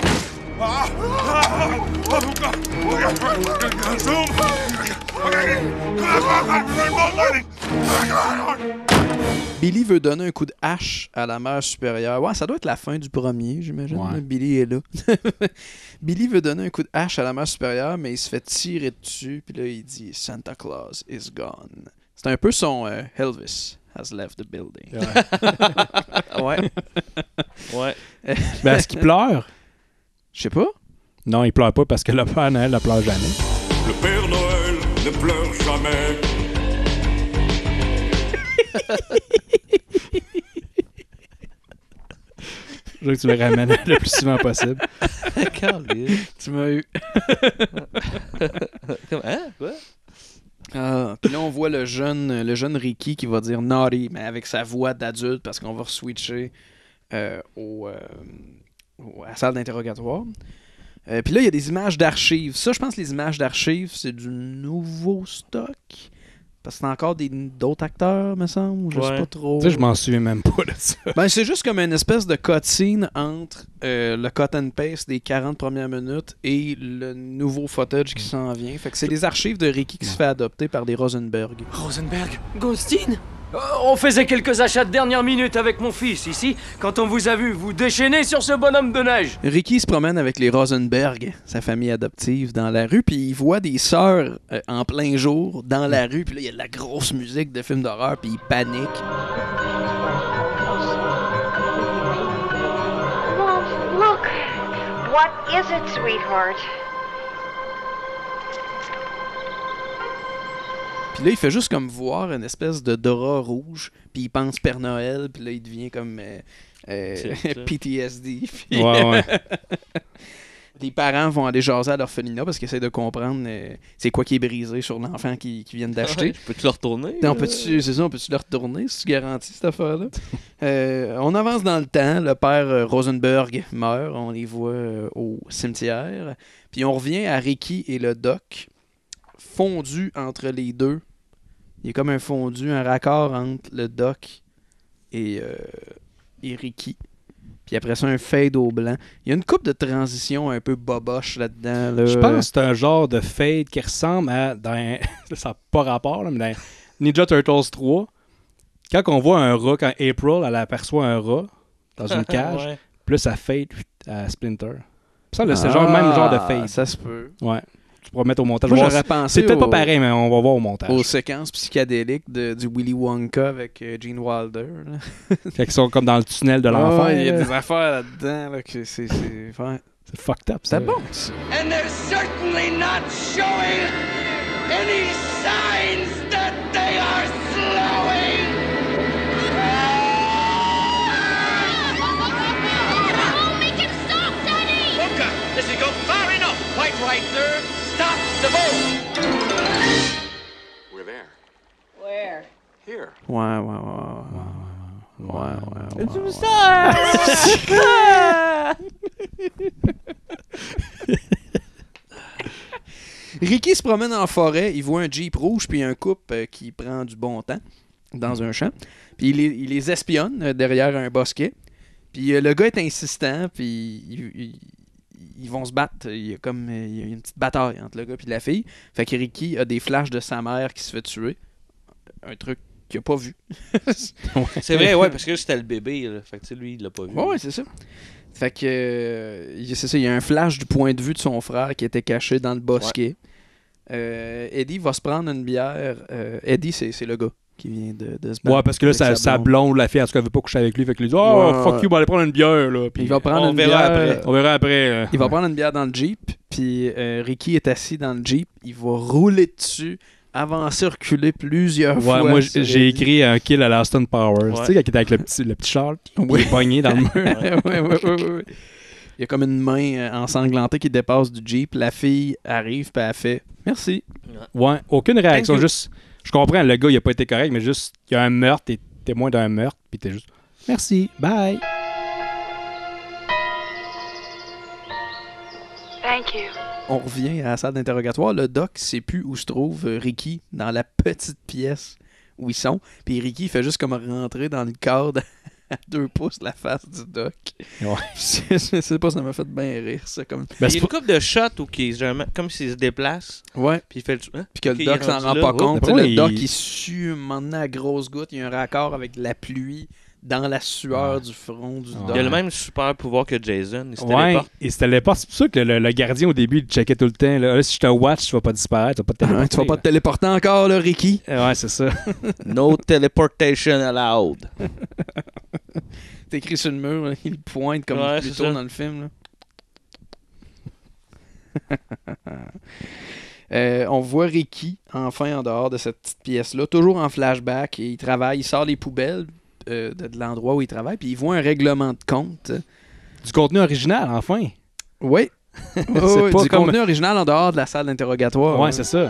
Billy veut donner un coup de hache à la mère supérieure. Ouais, ça doit être la fin du premier, j'imagine. Ouais. Billy est là. Billy veut donner un coup de hache à la mère supérieure, mais il se fait tirer dessus. Puis là, il dit « Santa Claus is gone ». C'est un peu son euh, « Elvis has left the building ». Ouais. Ouais. Ben, est-ce qu'il pleure? Je sais pas. Non, il pleure pas parce que le Père Noël ne pleure jamais. Le Père Noël ne pleure jamais. Je veux que tu le ramènes le plus souvent possible. Tu m'as eu. Comme, hein? Quoi? Ah, puis là, on voit le jeune, le jeune Ricky qui va dire naughty, mais avec sa voix d'adulte parce qu'on va switcher euh, au, euh, au- à la salle d'interrogatoire. Euh, puis là, il y a des images d'archives. Ça, je pense que les images d'archives, c'est du nouveau stock. Parce que c'est encore des- d'autres acteurs, me semble. Je sais Ouais. pas trop. Tu sais, je m'en souviens même pas de ça. Ben, c'est juste comme une espèce de cutscene entre euh, le cut and paste des quarante premières minutes et le nouveau footage qui s'en vient. Fait que c'est des archives de Ricky qui se fait adopter par des Rosenberg. Rosenberg Goldstein Euh, On faisait quelques achats de dernière minute avec mon fils ici, quand on vous a vu vous déchaîner sur ce bonhomme de neige. Ricky se promène avec les Rosenberg, sa famille adoptive, dans la rue, puis il voit des sœurs euh, en plein jour dans la rue, puis là, il y a de la grosse musique de films d'horreur, puis il panique. Mom, look. What is it, sweetheart? Puis là, il fait juste comme voir une espèce de drap rouge, puis il pense Père Noël, puis là, il devient comme euh, euh, C'est ça. P T S D. Puis- Ouais, ouais. Les parents vont aller jaser à l'orphelinat parce qu'ils essaient de comprendre euh, c'est quoi qui est brisé sur l'enfant qu'ils qui viennent d'acheter. Peux-tu le retourner? On peut-tu, c'est ça, on peut-tu le retourner si tu garantis cette affaire-là? Euh, on avance dans le temps. Le père euh, Rosenberg meurt. On les voit euh, au cimetière. Puis on revient à Ricky et le doc, fondu entre les deux. Il y a comme un fondu, un raccord entre le doc et, euh, et Ricky. Puis après ça, un fade au blanc. Il y a une coupe de transition un peu boboche là-dedans. Là. Je pense que c'est un genre de fade qui ressemble à. Dans, ça n'a pas rapport, là, mais dans Ninja Turtles trois, quand on voit un rat, quand April elle aperçoit un rat dans une cage, Ouais. plus ça fade à Splinter. Ça, là, c'est genre le même genre de fade. Ah, ça se peut. Ouais. Tu pourras mettre au montage. Moi, Voir j'aurais si- pensé C'est peut-être au- pas pareil, mais on va voir au montage. Aux séquences psychédéliques de, du Willy Wonka avec euh, Gene Wilder. là. Fait qu'ils sont comme dans le tunnel de Ah l'enfer. ouais, il y a là. des affaires là-dedans là, que c'est. C'est ouais. C'est fucked up. C'était ça. bon. ça. And they're certainly not showing any signs that they are slowing. Oh, make him stop, Daddy! Wonka, this has gone far enough. Quite right, sir. Stop the boat. We're there. Where? Here. Ouais, ouais, ouais. Ouais, ouais, ouais. ouais, ouais. Ricky se promène en forêt, il voit un Jeep rouge puis un couple euh, qui prend du bon temps dans un champ. Puis il les, il les espionne euh, derrière un bosquet. Puis euh, le gars est insistant, puis il- il- ils vont se battre. Il y a comme euh, il y a une petite bataille entre le gars et la fille. Fait que Ricky a des flashs de sa mère qui se fait tuer. Un truc qu'il a pas vu. C'est vrai, ouais, parce que c'était le bébé. Là. Fait que tu sais, lui, il l'a pas vu. Ouais, ouais, c'est ça. Fait que euh, il- c'est ça, il y a un flash du point de vue de son frère qui était caché dans le bosquet. Euh, Eddie va se prendre une bière. Euh, Eddie, c'est, c'est le gars. qui vient de, de se Ouais, parce que là, avec sa, sa blonde, la fille, en tout cas, elle veut pas coucher avec lui. Fait que lui dit, oh, Ouais. fuck you, on va aller prendre une bière, là. Puis Il va prendre on une verra bière. après. On verra après. là. Il va prendre une bière dans le Jeep, puis euh, Ricky est assis dans le Jeep. Il va rouler dessus, avancer, reculer plusieurs Ouais, fois. moi, sur j'ai Eddie. écrit un kill à l'Austin Powers. Ouais. Tu sais, quand il était avec le petit, le petit Charles, Oui. il est pogné dans le mur. ouais, ouais, ouais, ouais, ouais. Il y a comme une main euh, ensanglantée qui dépasse du Jeep. La fille arrive, puis elle fait « Merci ». Ouais, aucune réaction. Thank you. Juste, je comprends, le gars, il a pas été correct, mais juste, il y a un meurtre, t'es témoin d'un meurtre, puis t'es juste, merci, bye. Thank you. On revient à la salle d'interrogatoire. Le doc ne sait plus où se trouve euh, Ricky dans la petite pièce où ils sont. Puis Ricky fait juste comme rentrer dans le cadre à deux pouces de la face du doc. Ouais. Je sais pas, ça m'a fait bien rire, ça. Comme... Il y a une couple de shots où il, genre, comme s'il se déplace. Ouais. Puis il fait le. Hein? Puis que Ok, le il doc est s'en rendu rend là. pas Oh. compte. D'après Le moi, doc, il- il sue maintenant à grosses gouttes. Il y a un raccord avec la pluie dans la sueur du front du doc. Il a le même super pouvoir que Jason. Il se Ouais, téléporte. il se téléporte. C'est pour ça que le, le gardien, au début, il checkait tout le temps. Là, Là, si je te watch, tu vas pas disparaître, tu vas pas te Ah, téléporter. tu vas pas te téléporter encore, là, Ricky? Ouais, c'est ça. No teleportation allowed. C'est écrit sur le mur, là, il pointe comme Ouais, plus c'est tôt ça. dans le film. Là. Euh, on voit Ricky, enfin, en dehors de cette petite pièce-là, toujours en flashback, et il travaille, il sort les poubelles euh, de, de l'endroit où il travaille, puis il voit un règlement de compte. Du contenu original, enfin. Oui. C'est Oh, pas du comme- contenu original en dehors de la salle d'interrogatoire. Ouais, hein. c'est ça.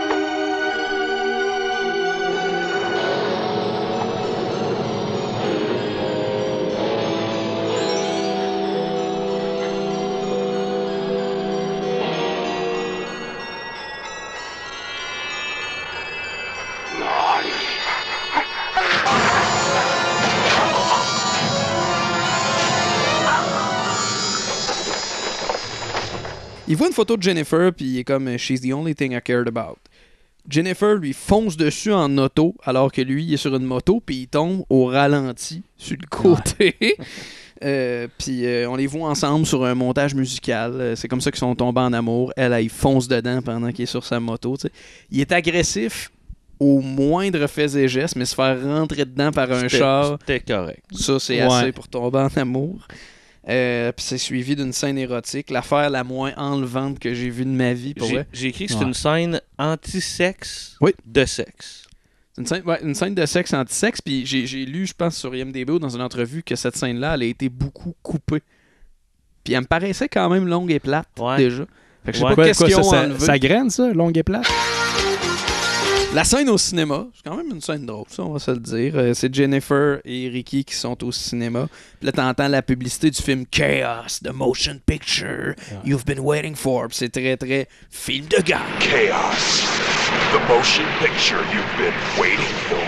Il voit une photo de Jennifer, puis il est comme « She's the only thing I cared about ». Jennifer lui fonce dessus en auto, alors que lui, il est sur une moto, puis il tombe au ralenti sur le côté. Euh, puis euh, on les voit ensemble sur un montage musical. Euh, C'est comme ça qu'ils sont tombés en amour. Elle, elle, il fonce dedans pendant qu'il est sur sa moto. tu sais. Il est agressif au moindre fait et geste, mais se faire rentrer dedans par un C'était- char, C'était correct. ça, c'est Ouais. assez pour tomber en amour. Euh, puis c'est suivi d'une scène érotique, l'affaire la moins enlevante que j'ai vue de ma vie. Pour J'ai vrai. j'ai écrit que c'est Ouais. une scène anti-sexe Oui. de sexe. C'est Une scène, ouais, une scène de sexe anti-sexe, puis j'ai, j'ai lu, je pense, sur I M D B ou dans une entrevue que cette scène-là, elle a été beaucoup coupée. Puis elle me paraissait quand même longue et plate, Ouais. déjà. Fait que je sais Ouais. pas Quoi, qu'est-ce quoi, qu'ils ça, ont ça, enlevé. ça graine, ça, longue et plate? La scène au cinéma, c'est quand même une scène drôle, ça, on va se le dire. Euh, c'est Jennifer et Ricky qui sont au cinéma. Puis là, t'entends la publicité du film Chaos, the motion picture you've been waiting for. Puis c'est très, très film de gars. Chaos, the motion picture you've been waiting for.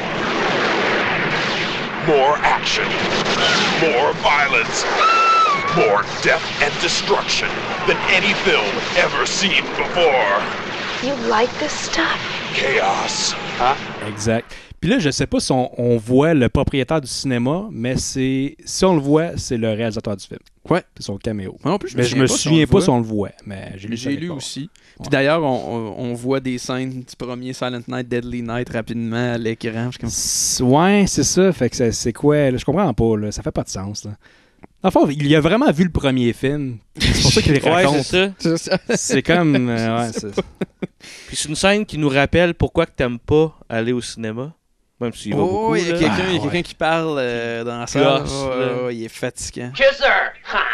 More action, more violence, more death and destruction than any film ever seen before. You like this stuff? Chaos. Ah. Exact. Puis là, je sais pas si on, on voit le propriétaire du cinéma, mais c'est si on le voit, c'est le réalisateur du film. Ouais. C'est son caméo. Moi non plus, je me mais je souviens me pas si on souviens le pas voit. si on le voit. Mais j'ai lu, ça J'ai quelque lu part. aussi. Puis d'ailleurs, on, on- on voit des scènes du premier Silent Night, Deadly Night rapidement à l'écran. Je suis comme- C'est- Ouais, c'est ça. Fait que c'est, c'est quoi? Là, je comprends pas. Là. Ça fait pas de sens. Là. Enfin, il a vraiment vu le premier film. C'est pour ça qu'il le Ouais, raconte. c'est ça. C'est comme... euh, ouais, c'est... Puis c'est une scène qui nous rappelle pourquoi que t'aimes pas aller au cinéma. Même s'il va Oh, beaucoup. il y a là. quelqu'un, Ah, il y a ouais. quelqu'un qui parle euh, dans la salle. Gosse, Ouais, là. ouais, il est fatigant. Kiss her!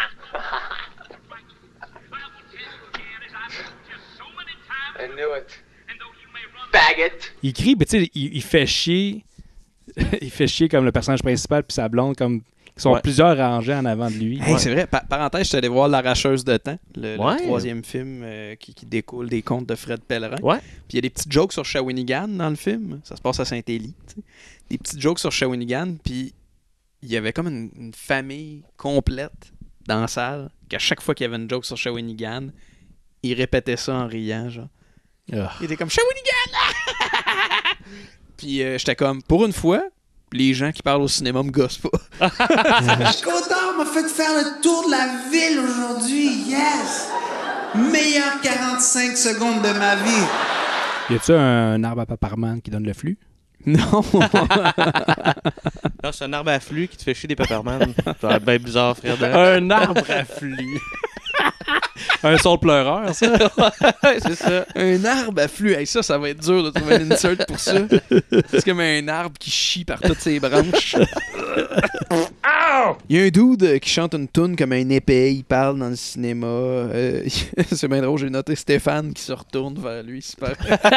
I knew it. Faggot! Il crie, mais tu sais, il, il fait chier. il fait chier comme le personnage principal puis sa blonde, comme ils sont Ouais. plusieurs rangés en avant de lui. Hey, Ouais. c'est vrai, pa- parenthèse, je suis allé voir L'Arracheuse de temps, le, le Ouais. troisième film euh, qui, qui découle des contes de Fred Pellerin. Ouais. Puis il y a des petites jokes sur Shawinigan dans le film. Ça se passe à Saint-Élie. tu sais. Des petites jokes sur Shawinigan, puis il y avait comme une, une famille complète dans la salle, qu'à chaque fois qu'il y avait une joke sur Shawinigan, il répétait ça en riant, genre. Ah. Il était comme Shawinigan! Puis euh, j'étais comme, pour une fois, les gens qui parlent au cinéma me gossent pas. Je suis content, on m'a fait faire le tour de la ville aujourd'hui, yes! Meilleur quarante-cinq secondes de ma vie. Y a-tu un arbre à paparman qui donne le flux? Non! Non, c'est un arbre à flux qui te fait chier des Pepperman. C'est bien bizarre, frère. De... Un arbre à flux. Un sol pleureur, ça? Ouais, c'est ça. Un arbre à flux. Hey, ça, ça va être dur de trouver une insert pour ça. C'est comme un arbre qui chie par toutes ses branches. Il y a un dude qui chante une toune comme un épée. Il parle dans le cinéma. Euh, c'est bien drôle. J'ai noté Stéphane qui se retourne vers lui. Super.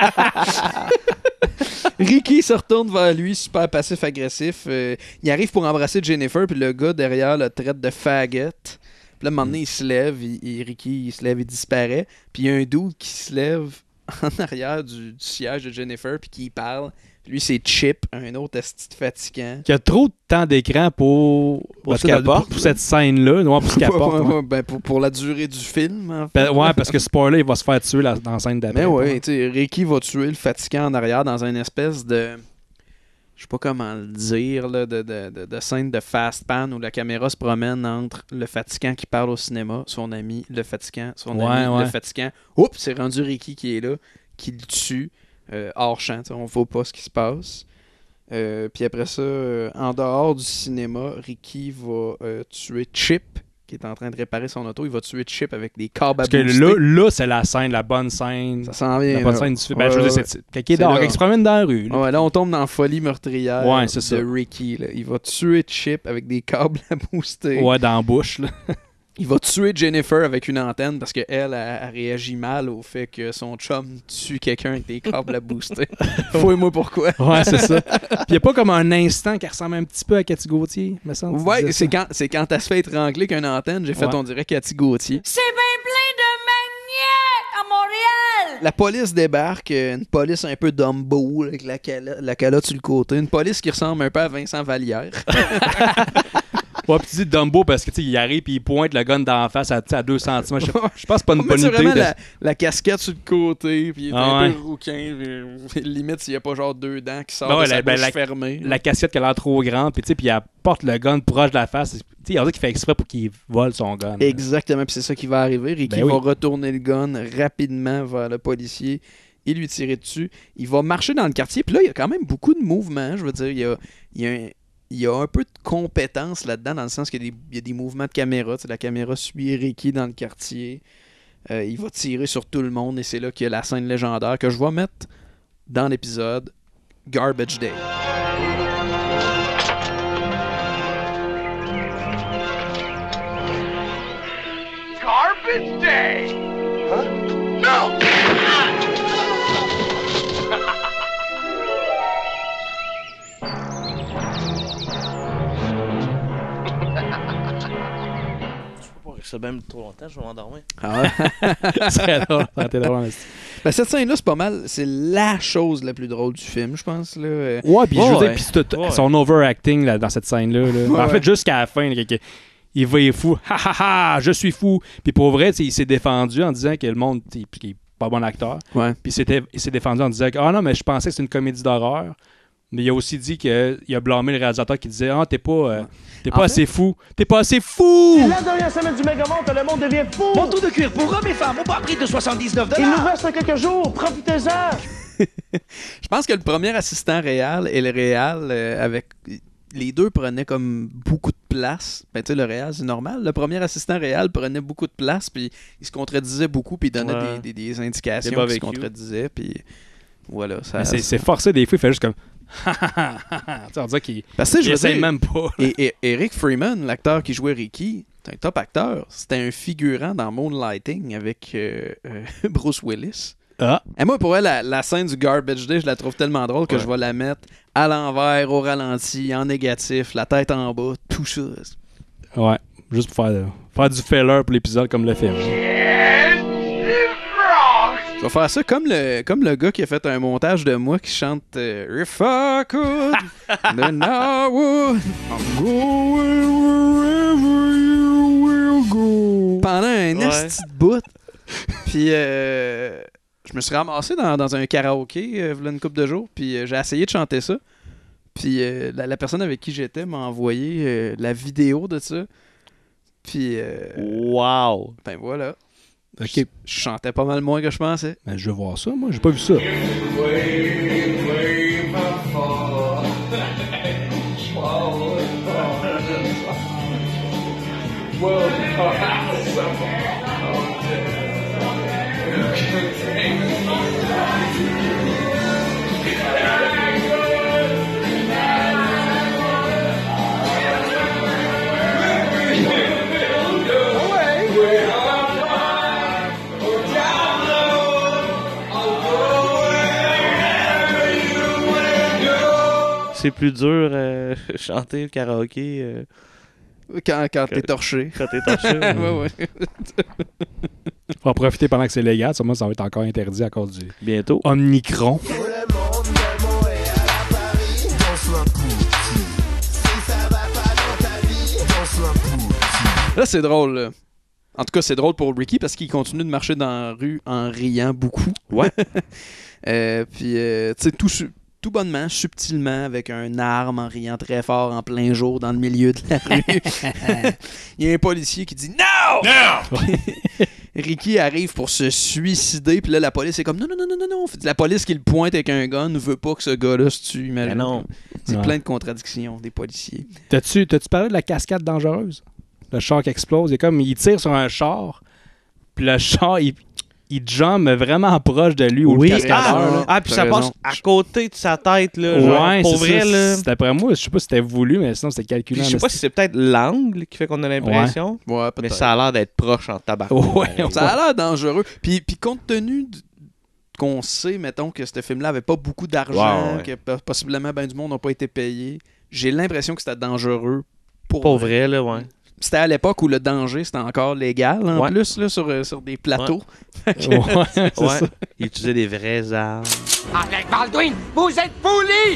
Ricky se retourne vers lui, super passif-agressif. Euh, il arrive pour embrasser Jennifer, puis le gars derrière le traite de faggot. Puis là, à un moment donné, il se lève, il, il- Ricky, il se lève, il disparaît. Puis il y a un dude qui se lève en arrière du, du siège de Jennifer, puis qui parle. Puis lui, c'est Chip, un autre esti de fatigant. Qui a trop de temps d'écran pour, Pour ce pour, qu'elle porte, pour cette scène-là. Ouais, pour ce qu'elle porte. Ouais, ouais. ouais, ben, pour, pour la durée du film, en fait. Ben, ouais, parce que spoiler, il va se faire tuer la- dans la scène d'après. Mais ouais, tu sais, Ricky va tuer le fatigant en arrière dans une espèce de... Je sais pas comment le dire, là, de, de, de, de scène de fast pan où la caméra se promène entre le fatigant qui parle au cinéma, son ami, le fatigant, son Ouais, ami, ouais. le fatigant. Oups, c'est rendu Ricky qui est là, qui le tue, euh, hors champ, tu sais, on voit pas ce qui se passe. Euh, Puis après ça, euh, en dehors du cinéma, Ricky va euh, tuer Chip, qui est en train de réparer son auto. Il va tuer Chip avec des câbles à Parce que booster. là, là c'est la scène, la bonne scène. Ça s'en vient, La bonne là. scène du film. Ouais, Ben, je veux dire, ouais, c'est ouais. quelqu'un C'est dehors, là. qui se promène dans la rue. là. Ouais, là, on tombe dans la folie meurtrière Ouais, c'est de ça. Ricky. Là. Il va tuer Chip avec des câbles à booster. Ouais, dans la bouche. Là. Il va tuer Jennifer avec une antenne parce qu'elle, elle, elle réagit mal au fait que son chum tue quelqu'un avec des câbles à booster. Fouille-moi pourquoi. Ouais, c'est ça. Puis il n'y a pas comme un instant qui ressemble un petit peu à Cathy Gauthier, me semble. tu Ouais, disais c'est ça. quand, c'est quand elle se fait étrangler qu'une antenne, j'ai fait, Ouais. on dirait, Cathy Gauthier. C'est bien plein de maniaques à Montréal! La police débarque, euh, une police un peu Dumbo, là, avec la calotte, la calotte sur le côté. Une police qui ressemble un peu à Vincent Vallière. Ouais, puis tu dis Dumbo parce que tu sais, il arrive puis il pointe le gun d'en face à, tu sais, à deux centimètres. Je, je pense que c'est pas une On bonne met idée. vraiment de- la, la casquette sur le côté, puis il est Ah un ouais. peu rouquin. Puis, limite, s'il n'y a pas genre deux dents qui sortent Ben ouais, de sa la, ben, bouche la- fermée. la casquette qui a l'air trop grande, puis tu sais, puis elle porte le gun proche de la face. Tu sais, il y en a qui fait exprès pour qu'il vole son gun. Exactement, puis c'est ça qui va arriver. Ricky Ben oui. va retourner le gun rapidement vers le policier et lui tirer dessus. Il va marcher dans le quartier, puis là, il y a quand même beaucoup de mouvements. Je veux dire, il y a, il y a un... Il y a un peu de compétence là-dedans, dans le sens qu'il y a des, il y a des mouvements de caméra. Tu sais, la caméra suit Ricky dans le quartier. Euh, il va tirer sur tout le monde et c'est là qu'il y a la scène légendaire que je vais mettre dans l'épisode Garbage Day. Garbage Day! Huh? No! Ça même trop longtemps, je vais m'endormir. Ah ouais? Ça serait drôle, ça aurait été drôle, mais c'est- Ben, cette scène-là, c'est pas mal. C'est la chose la plus drôle du film, je pense. Là. Euh, Ouais, puis je veux ouais. dire, puis c'est tout- Ouais. son overacting là, dans cette scène-là. là. Ouais, en ouais. fait, jusqu'à la fin, là, que- que- il va il est fou. Ha ha ha, je suis fou. Puis pour vrai, tu sais, il s'est défendu en disant que le monde, tu sais, qu'il est pas bon acteur. Ouais. Puis il s'était- il s'est défendu en disant que, ah non, mais je pensais que c'est une comédie d'horreur. Mais il a aussi dit qu'il a blâmé le réalisateur qui disait, ah, t'es pas, euh, t'es pas En assez fou. T'es pas assez fou! La dernière semaine du Megamonte, le monde devient fou! Manteau de cuir pour hommes et femmes au bas prix de soixante-dix-neuf dollars! Il nous reste quelques jours, profitez-en! Je pense que le premier assistant réal et le réal, euh, avec les deux prenaient comme beaucoup de place. Ben, tu sais, le réal, c'est normal. Le premier assistant réal prenait beaucoup de place, puis il se contredisait beaucoup, puis il donnait Ouais. des, des, des indications Des qui se barbecues. contredisaient, puis voilà. Ça, Mais c'est, c'est forcé des fois, il fait juste comme. Tu sais, on dirait qu'il Parce que, tu sais, il je veux essaye dire, même pas. Et, et Eric Freeman, l'acteur qui jouait Ricky, c'est un top acteur. C'était un figurant dans Moonlighting avec euh, euh, Bruce Willis. Ah. Et moi, pour elle, la, la scène du Garbage Day, je la trouve tellement drôle que Ouais. je vais la mettre à l'envers, au ralenti, en négatif, la tête en bas, tout ça. Ouais, juste pour faire, faire du filler pour l'épisode comme le film. Je vais faire ça comme le, comme le gars qui a fait un montage de moi qui chante euh, If I could, then I would. I'm going wherever you will go. Pendant un Ouais. esti de bout. Puis euh, je me suis ramassé dans, dans un karaoké euh, v'là une couple de jours. Puis euh, j'ai essayé de chanter ça. Puis euh, la, la personne avec qui j'étais m'a envoyé euh, la vidéo de ça. Puis. Euh, wow! Ben voilà. Ok. Je, je chantais pas mal moins que je pensais. Ben, je veux voir ça, moi, j'ai pas vu ça. Way, way, my father. C'est plus dur euh, chanter le karaoké euh, quand, quand t'es torché. Quand t'es torché. ouais, ouais. Faut en profiter pendant que c'est légal. Ça, moi, ça va être encore interdit à cause du bientôt Omnicron. Là, c'est drôle. Là. En tout cas, c'est drôle pour Ricky parce qu'il continue de marcher dans la rue en riant beaucoup. Ouais. euh, puis, euh, tu sais, tout, su- tout bonnement, subtilement, avec un arme, en riant très fort, en plein jour, dans le milieu de la rue. Il y a un policier qui dit « Non! » Non! Ricky arrive pour se suicider, puis là, la police est comme « Non, non, non, non, non, non. » La police qui le pointe avec un gun ne veut pas que ce gars-là se tue. Ben non. C'est Ouais. plein de contradictions, des policiers. T'as-tu, t'as-tu parlé de la cascade dangereuse? Le char qui explose. Il, est comme, il tire sur un char, puis le char, il, il jump vraiment proche de lui. Ou Oui, le cascadeur. ah, là. ah, puis ça T'as passe raison. à côté de sa tête, là. genre, Ouais, pour c'est vrai, ça. là. C'est- D'après moi, je sais pas si c'était voulu, mais sinon c'était calculé. Puis je sais en pas si c'est peut-être l'angle qui fait qu'on a l'impression, Ouais, mais peut-être. ça a l'air d'être proche en tabac. Ouais, Ça a l'air dangereux. Puis, puis compte tenu d- qu'on sait, mettons, que ce film-là avait pas beaucoup d'argent, Ouais, ouais. que po- possiblement ben du monde n'a pas été payé, j'ai l'impression que c'était dangereux pour, Pour vrai, là, ouais. C'était à l'époque où le danger, c'était encore légal, en Ouais. plus, là, sur, euh, sur des plateaux. Ouais, c'est Ouais. ça. Il utilisait des vraies armes. Alec Baldwin, vous êtes poli!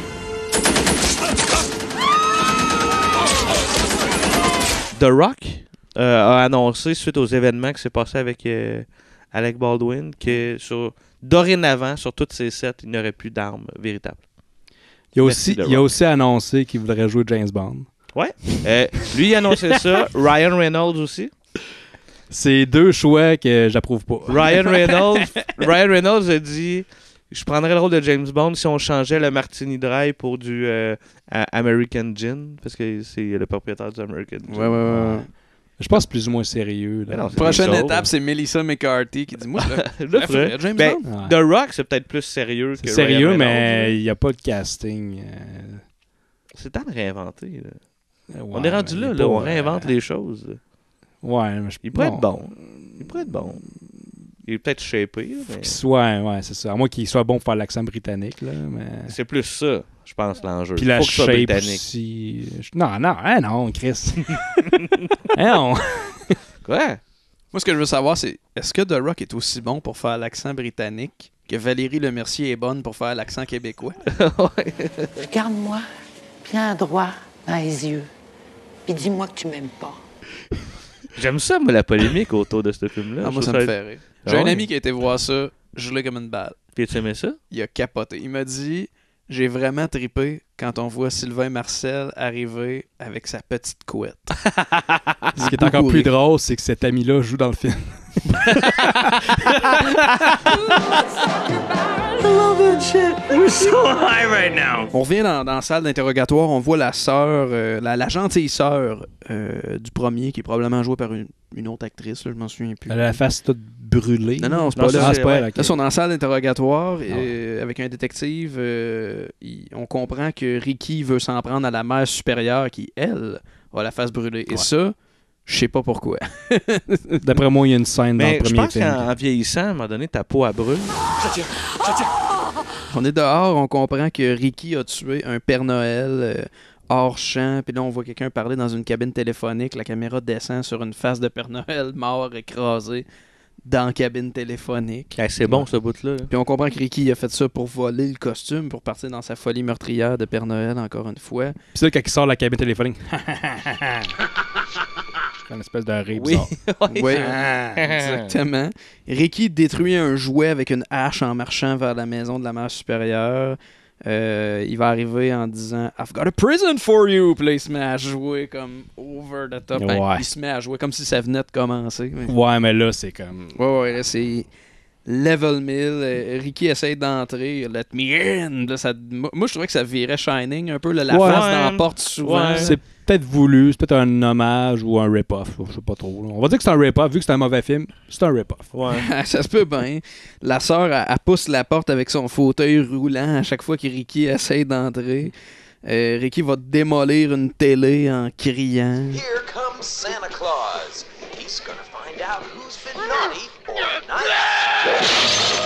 The Rock euh, a annoncé, suite aux événements qui s'est passé avec euh, Alec Baldwin, que sur, dorénavant, sur toutes ses sets, il n'aurait plus d'armes véritables. Il a Merci, aussi, The il a Rock. aussi annoncé qu'il voudrait jouer James Bond. Ouais. Euh, lui, il a annoncé ça. Ryan Reynolds aussi. C'est deux choix que j'approuve pas. Ryan Reynolds, Ryan Reynolds a dit je prendrais le rôle de James Bond si on changeait le Martini Dry pour du euh, a- American Gin, parce que c'est le propriétaire du American Gin. Ouais, ouais, ouais. Je pense plus ou moins sérieux. Là. Mais non, c'est Prochaine des choses, étape, hein. c'est Melissa McCarthy qui dit Moi, je le, Je je le le ferais. ferais, James Ben, Bond. Ouais. The Rock, c'est peut-être plus sérieux C'est que sérieux, Ryan mais Reynolds. il n'y a pas de casting. euh, C'est temps de réinventer. Là. ouais, on est rendu mais là, il est là, pas, on réinvente euh, les choses. là. Ouais, mais je Il pourrait non. être bon. Il pourrait être bon. Il est peut-être shapé, là, mais Qu'il soit, ouais, c'est ça. À moins qu'il soit bon pour faire l'accent britannique, là. Mais... c'est plus ça, je pense, l'enjeu. Puis la Faut qu'il soit shape britannique. aussi. Non, non, hein, non, Chris. Hein, non. Quoi? Moi, ce que je veux savoir, c'est est-ce que The Rock est aussi bon pour faire l'accent britannique que Valérie Lemercier est bonne pour faire l'accent québécois? Ouais. Regarde-moi bien droit dans les yeux, puis dis-moi que tu m'aimes pas. J'aime ça, moi, la polémique autour de ce film-là. Ah, Je moi, trouve ça me fait rire. J'ai Ah un ouais? ami qui a été voir ça, je l'ai comme une balle. Puis tu aimais ça? Il a capoté. Il m'a dit J'ai vraiment trippé quand on voit Sylvain Marcel arriver avec sa petite couette. Ce qui est encore plus drôle, c'est que cet ami-là joue dans le film. On revient dans, dans la salle d'interrogatoire, on voit la sœur, euh, la, la gentille sœur euh, du premier, qui est probablement jouée par une, une autre actrice, là, je m'en souviens plus. Elle a la face toute brûlée. Non, non, c'est Non, pas là. ça, c'est pas elle, ok. Là, ils sont dans la salle d'interrogatoire et, euh, avec un détective. euh, il- on comprend que Ricky veut s'en prendre à la mère supérieure qui, elle, a la face brûlée. Et Ouais. ça, je sais pas pourquoi. D'après moi, il y a une scène dans Mais le je premier pense film. qu'en en vieillissant, à un moment donné, ta peau à brûle. Je tiens, je tiens. On est dehors, on comprend que Ricky a tué un Père Noël euh, hors champ. Puis là, on voit quelqu'un parler dans une cabine téléphonique. La caméra descend sur une face de Père Noël mort, écrasé, dans la cabine téléphonique. Hey, c'est bon, ce bout-là. là. Puis on comprend que Ricky a fait ça pour voler le costume, pour partir dans sa folie meurtrière de Père Noël, encore une fois. Puis c'est là, quand il sort de la cabine téléphonique. C'est une espèce de rire Oui, bizarre. oui, exactement. Ricky détruit un jouet avec une hache en marchant vers la maison de la mère supérieure. Euh, il va arriver en disant I've got a prison for you. Puis là, il se met à jouer comme over the top. Ben, Ouais. il se met à jouer comme si ça venait de commencer. Mais- Ouais, mais là, c'est comme. Ouais, ouais, là, c'est level mille. Euh, Ricky essaye d'entrer. Let me in. Là, ça... Moi, moi, je trouvais que ça virait Shining un peu. Là, la Ouais. face dans la porte souvent. Ouais. C'est peut-être voulu, c'est peut-être un hommage ou un rip-off. Je sais pas trop. Là. On va dire que c'est un rip-off, vu que c'est un mauvais film, c'est un rip-off. Ouais. Ça se peut bien. La sœur, elle, elle pousse la porte avec son fauteuil roulant à chaque fois que Ricky essaie d'entrer. Euh, Ricky va démolir une télé en criant. Here comes Santa Claus. He's gonna find out who's been naughty or nice.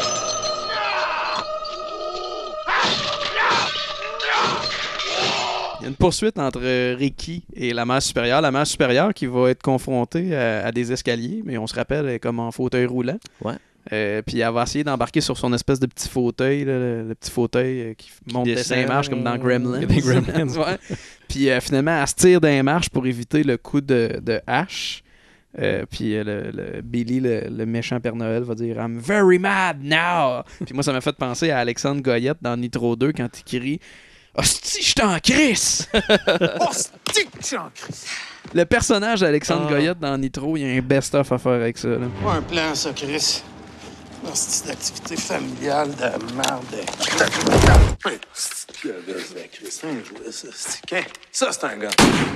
Il y a une poursuite entre Ricky et la mère supérieure. La mère supérieure qui va être confrontée à, à des escaliers, mais on se rappelle, elle est comme en fauteuil roulant. Ouais. Euh, puis elle va essayer d'embarquer sur son espèce de petit fauteuil, là, le, le petit fauteuil euh, qui monte des cinq marches comme dans Gremlins. Des Gremlins. Ouais. Puis euh, finalement, elle se tire dans les marches pour éviter le coup de, de hache. Euh, puis euh, le, le Billy, le, le méchant Père Noël, va dire « I'm very mad now! » Puis moi, ça m'a fait penser à Alexandre Goyette dans Nitro deux quand il crie « Hostie, je t'en crisse! » Hostie, je t'en crisse! Le personnage d'Alexandre Ah. Goyette dans Nitro, il y a un best-of à faire avec ça. Là. Pas un plan, ça, Chris. Hostie d'activité familiale de merde. Hey, hostie de pieuvesse de Chris. C'est un jouet, ça. hostie. Qu'un- Ça, c'est un gars.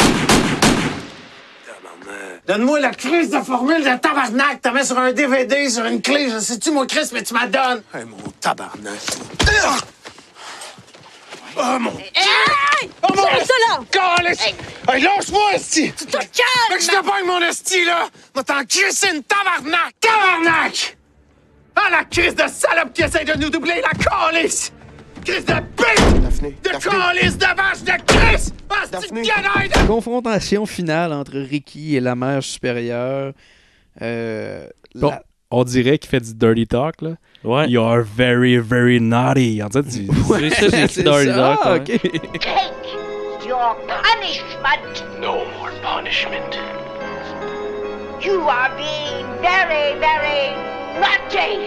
Tabarnak. Donne-moi la crise de formule de tabarnak. T'as mis sur un D V D, sur une clé. Je sais-tu, moi, Chris, mais tu m'as donnes. Hey, mon tabarnak. Ah! Oh, mon... Hey! Oh, mon... Arrête ça, là! Calisse! Hey, lâche-moi, esti! Tu te calmes! Fait que je te pogne mon esti, là! M'a t'en crissé une tabarnak! Tabarnak! Ah, la crise de salope qui essaie de nous doubler, la calisse! Crise de pute! De calisse, de vache, de Chris! Ah, c'est une guenaille! La confrontation finale entre Ricky et la mère supérieure. Euh, Bon, la- on dirait qu'il fait du dirty talk, là. Ouais. You are very, very naughty. En fait, du... C'est ça, c'est c'est dirty ça, talk, ouais. ok. Take your punishment. No more punishment. You are being very, very naughty.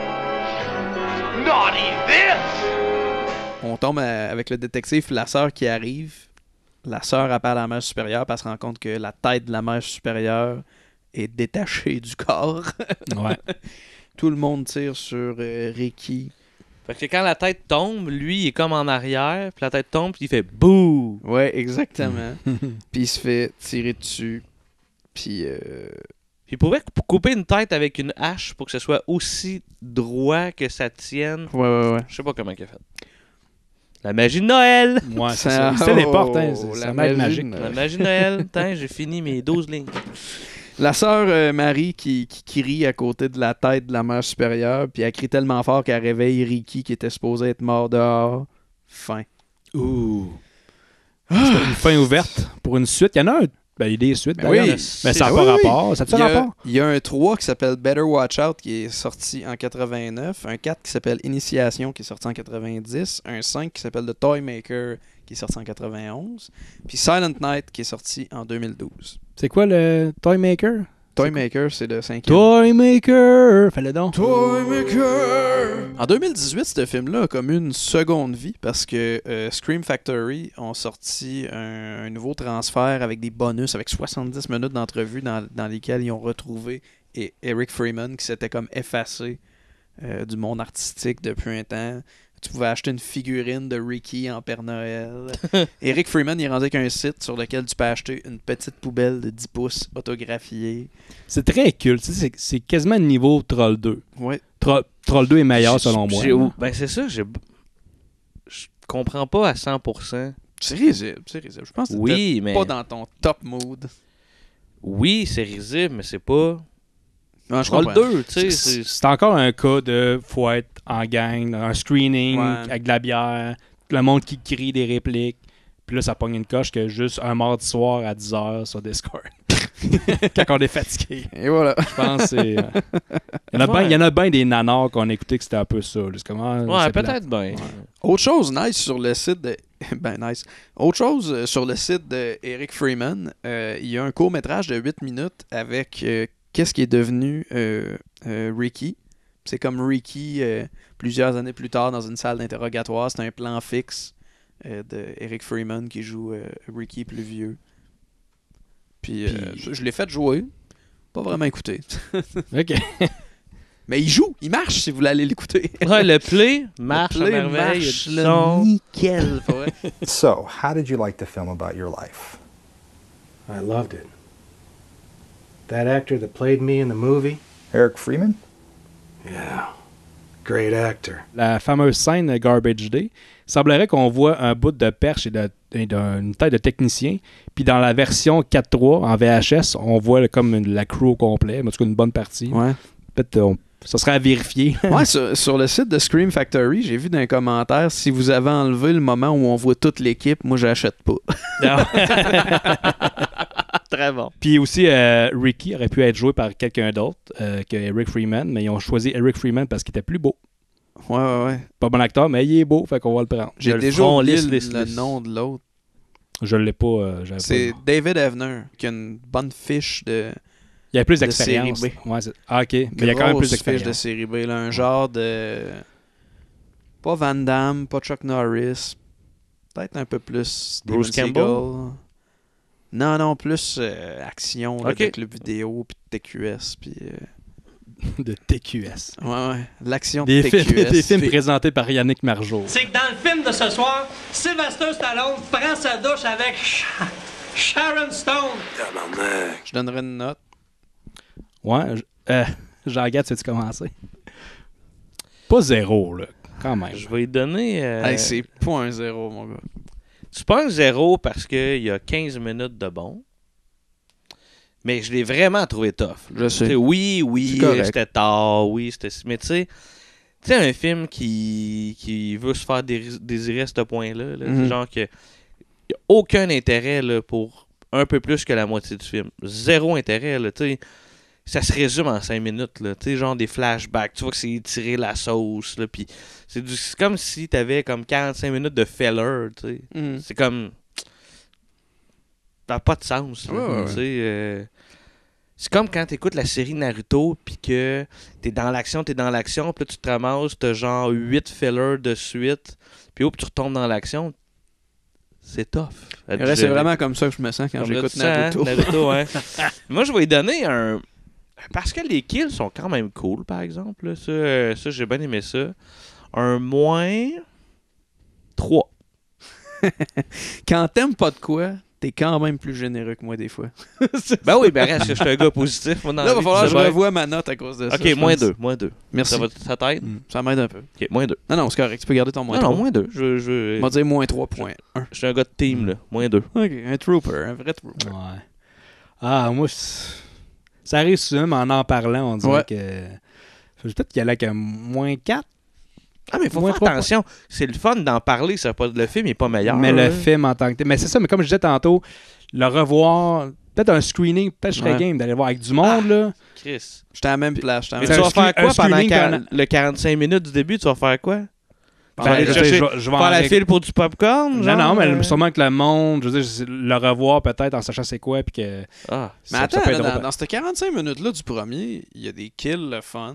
Naughty this! On tombe à- avec le détective, la sœur qui arrive. La sœur appelle à la mère supérieure parce qu'elle se rend compte que la tête de la mère supérieure est détachée du corps. Ouais. Tout le monde tire sur euh, Ricky. Fait que quand la tête tombe, lui, il est comme en arrière, puis la tête tombe, puis il fait bouh! Ouais, exactement. Puis il se fait tirer dessus. Puis. Euh... Puis il pourrait cou- couper une tête avec une hache pour que ce soit aussi droit que ça tienne. Ouais, ouais, ouais. Je sais pas comment il a fait. La magie de Noël! Ouais, c'est Ça- ça. C'est les portes, hein. Oh, C'est la ça m'aide magie magique. de La magie de Noël, Tain, j'ai fini mes douze lignes. La sœur euh, Marie qui, qui crie à côté de la tête de la mère supérieure, puis elle crie tellement fort qu'elle réveille Ricky qui était supposé être mort dehors. Fin. Ouh. C'est une fin ouverte pour une suite. Il y en a un. Ben, il y a des suites, Ben d'ailleurs. oui, mais c'est- ça n'a oui, pas oui. rapport. Ça a-tu Il y a- rapport? Il y a un trois qui s'appelle Better Watch Out qui est sorti en quatre-vingt-neuf, un quatre qui s'appelle Initiation qui est sorti en quatre-vingt-dix, un cinq qui s'appelle The Toy Maker qui est sorti en quatre-vingt-onze, puis Silent Night qui est sorti en deux mille douze. C'est quoi le Toy Maker? Toy Maker, c'est le cinquième. Toy Maker! Fais-le donc. Toy Maker! En deux mille dix-huit, ce film-là a comme eu une seconde vie parce que euh, Scream Factory ont sorti un, un nouveau transfert avec des bonus, avec soixante-dix minutes d'entrevue dans, dans lesquelles ils ont retrouvé et Eric Freeman qui s'était comme effacé euh, du monde artistique depuis un temps. Tu pouvais acheter une figurine de Ricky en Père Noël. Eric Freeman, il est rendu avec un site sur lequel tu peux acheter une petite poubelle de dix pouces autographiée. C'est très culte. Tu sais, C'est c'est quasiment le niveau Troll deux. Ouais. Tro- Troll deux est meilleur selon moi. J'ai- Ben c'est ça, j'ai... je comprends pas à cent pour cent. C'est risible, c'est risible. Je pense que Oui, c'était mais- pas dans ton top mood. Oui, c'est risible, mais c'est pas... Non, je Troll comprends. deux, tu sais. C'est c'est- c'est encore un cas de faut être en gang, dans un screening, Ouais. avec de la bière, le monde qui crie des répliques. Puis là, ça pogne une coche que juste un mardi soir à dix heures sur Discord. Quand on est fatigué. Et voilà. Je pense que c'est. euh, Il y en a Ouais. ben- il y en a bien des nanars qu'on a écouté que c'était un peu ça. là. C'est comme, ah, Ouais, c'est peut-être plate. bien. Autre chose nice sur le site de. Ben nice. Autre chose euh, sur le site de Eric Freeman, euh, il y a un court-métrage de huit minutes avec euh, qu'est-ce qui est devenu euh, euh, Ricky. C'est comme Ricky euh, plusieurs années plus tard dans une salle d'interrogatoire. C'est un plan fixe euh, de Eric Freeman qui joue euh, Ricky plus vieux. Puis, euh, Puis- je l'ai fait jouer. Pas vraiment écouté. Ok. Mais il joue, il marche si vous voulez aller l'écouter. Ouais, le play marche Le play à merveille. marche, il y a du là, son. nickel. pour vrai. So, how did you like to film about your life? I loved it. That actor that played me in the movie. Eric Freeman? Yeah. Great actor. La fameuse scène de Garbage Day, il semblerait qu'on voit un bout de perche et de, et d'une tête de technicien. Puis dans la version quatre trois en V H S, on voit comme une, la crew au complet, en tout cas une bonne partie. Ouais. Peut-être on, ça serait à vérifier. Ouais, sur, sur le site de Scream Factory, j'ai vu dans les commentaires, si vous avez enlevé le moment où on voit toute l'équipe, moi j'achète pas. Très bon. Puis aussi, euh, Ricky aurait pu être joué par quelqu'un d'autre euh, que Eric Freeman, mais ils ont choisi Eric Freeman parce qu'il était plus beau. Ouais, ouais, ouais. Pas bon acteur, mais il est beau, fait qu'on va le prendre. J'ai le déjà oublié le, le nom de l'autre. Je l'ai pas. Euh, c'est pas David Evner, qui a une bonne fiche de. Il y a plus d'expérience. Ouais, ah, ok. Mais il y a quand même plus d'expérience. Fiche de série B, là, un genre de. Pas Van Damme, pas Chuck Norris. Peut-être un peu plus. Bruce Campbell. Non, non, plus euh, action, là, okay. de club vidéo, puis de T Q S, puis... Euh... de T Q S. Ouais, ouais, l'action des de T Q S. Films, des films présentés par Yannick Margeau. C'est que dans le film de ce soir, Sylvester Stallone prend sa douche avec Sh- Sharon Stone. Je donnerais une note. Ouais, je, euh, Jean-Gad, tu veux-tu commencer? Pas zéro, là, quand même. Je vais lui donner... Euh... Hey, c'est pas un zéro, mon gars. C'est pas un zéro parce qu'il y a quinze minutes de bon. Mais je l'ai vraiment trouvé tough. Je sais. T'sais, oui, oui, c'était tard, oui, c'était... Mais tu sais, tu sais, un film qui, qui veut se faire dé- désirer à ce point-là, là, mm-hmm. c'est genre que y a aucun intérêt là, pour un peu plus que la moitié du film. Zéro intérêt, là, tu sais. Ça se résume en cinq minutes, là. Tu sais, genre des flashbacks. Tu vois que c'est étiré la sauce, là. Puis c'est, du, c'est comme si t'avais comme quarante-cinq minutes de filler, tu sais. Mm. C'est comme... Ça n'a pas de sens, là, ouais, tu sais. Ouais. Euh... C'est comme quand t'écoutes la série Naruto, puis que t'es dans l'action, t'es dans l'action, puis là, tu te ramasses, t'as genre huit fillers de suite, puis hop, tu retombes dans l'action. C'est tough. Là, c'est vraiment comme ça que je me sens quand comme j'écoute Naruto. Hein? Naruto hein? Moi, je vais lui donner un... Parce que les kills sont quand même cool, par exemple. Là. Ça, euh, ça, j'ai bien aimé ça. Un moins trois. Quand t'aimes pas de quoi, t'es quand même plus généreux que moi des fois. Ben oui, ben reste que je suis un gars positif. Moi, dans là, il va falloir que je va... revoie ma note à cause de ça. Ok, moins deux, moins deux. Merci. Ça, va, ça t'aide? Mm, ça m'aide un peu. Ok, moins deux. Non, non, c'est correct. Tu peux garder ton moins non, trois. Non, moins deux. Je, je... On va dire moins trois point un. Je suis un gars de team, là. Moins deux. Ok, un trooper, un vrai trooper. Ouais. Ah, moi, c'est... ça arrive souvent, mais en en parlant, on dirait ouais. que... Peut-être qu'il y a là que moins quatre. Ah, mais il faut faire attention. Points. C'est le fun d'en parler. Ça pas... Le film n'est pas meilleur. Mais là. le film en tant que tel. Mais c'est ça, mais comme je disais tantôt, le revoir, peut-être un screening, peut-être je serais ouais. game d'aller voir avec du monde. Ah, là. Chris. J'étais à la même place. Mais tu vas faire quoi pendant quar- le quarante-cinq minutes du début? Tu vas faire quoi? Ben, aller chercher, je, je vais faire la file pour du popcorn? Non, genre, non, mais euh... sûrement que le monde, je veux dire, le revoir peut-être en sachant c'est quoi. Puis que ah. Mais ça, attends, ça là, dans, dans ces quarante-cinq minutes-là du premier, il y a des kills, le fun.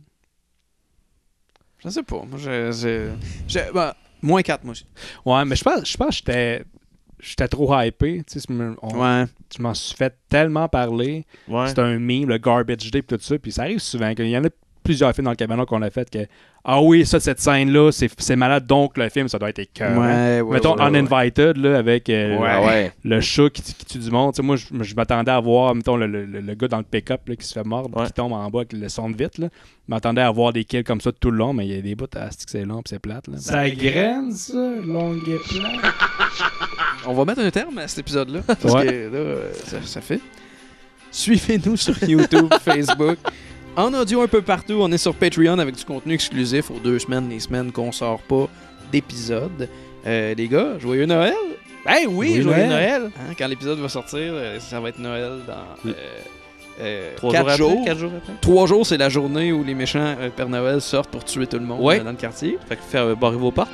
Je sais pas. Moi, j'ai. j'ai, j'ai ben, moins quatre, moi aussi. Ouais, mais je pense, je pense que j'étais, j'étais trop hypé. Tu sais, on, ouais. Je m'en suis fait tellement parler. Ouais. C'est un meme, le Garbage Day, tout ça. Puis ça arrive souvent. Il y en a plusieurs films dans le cabanon qu'on a fait que ah oui, ça, cette scène-là, c'est, c'est malade, donc le film, ça doit être écœurant. Ouais, ouais, mettons ouais, Uninvited, ouais. là, avec euh, ouais, ouais. le chat qui, qui tue du monde. T'sais, moi, je, je m'attendais à voir, mettons, le, le, le gars dans le pick-up là, qui se fait mordre, ouais. qui tombe en bas, qui le sonde vite. Là. Je m'attendais à voir des kills comme ça tout le long, mais il y a des bouts à stick, c'est long puis c'est plate. Là. Ça graine, ça, long et plat. On va mettre un terme à cet épisode-là, parce ouais. que là, ça, ça fait. Suivez-nous sur YouTube, Facebook. En audio un peu partout, on est sur Patreon avec du contenu exclusif aux deux semaines, les semaines qu'on sort pas d'épisodes. Euh, les gars, joyeux Noël! Ben oui, joyeux Noël! Noël. Hein, quand l'épisode va sortir, ça va être Noël dans euh, euh, Trois quatre jours. jours. Après, quatre jours après. Trois jours, c'est la journée où les méchants euh, Père Noël sortent pour tuer tout le monde ouais. euh, dans le quartier. Fait que faire euh, barrer vos portes.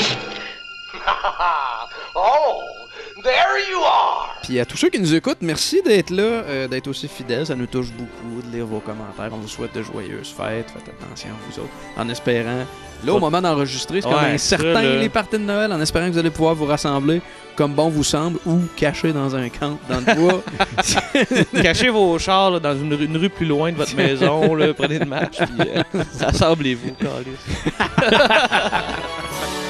Oh! There you are! Puis à tous ceux qui nous écoutent, merci d'être là, euh, d'être aussi fidèles. Ça nous touche beaucoup de lire vos commentaires. On vous souhaite de joyeuses fêtes. Faites attention à vous autres. En espérant, là, au moment d'enregistrer, c'est ouais, comme incertain les parties de Noël. En espérant que vous allez pouvoir vous rassembler comme bon vous semble ou cacher dans un camp dans le bois. Cachez vos chars là, dans une rue, une rue plus loin de votre maison. Là, prenez une marche. Puis euh, rassemblez-vous.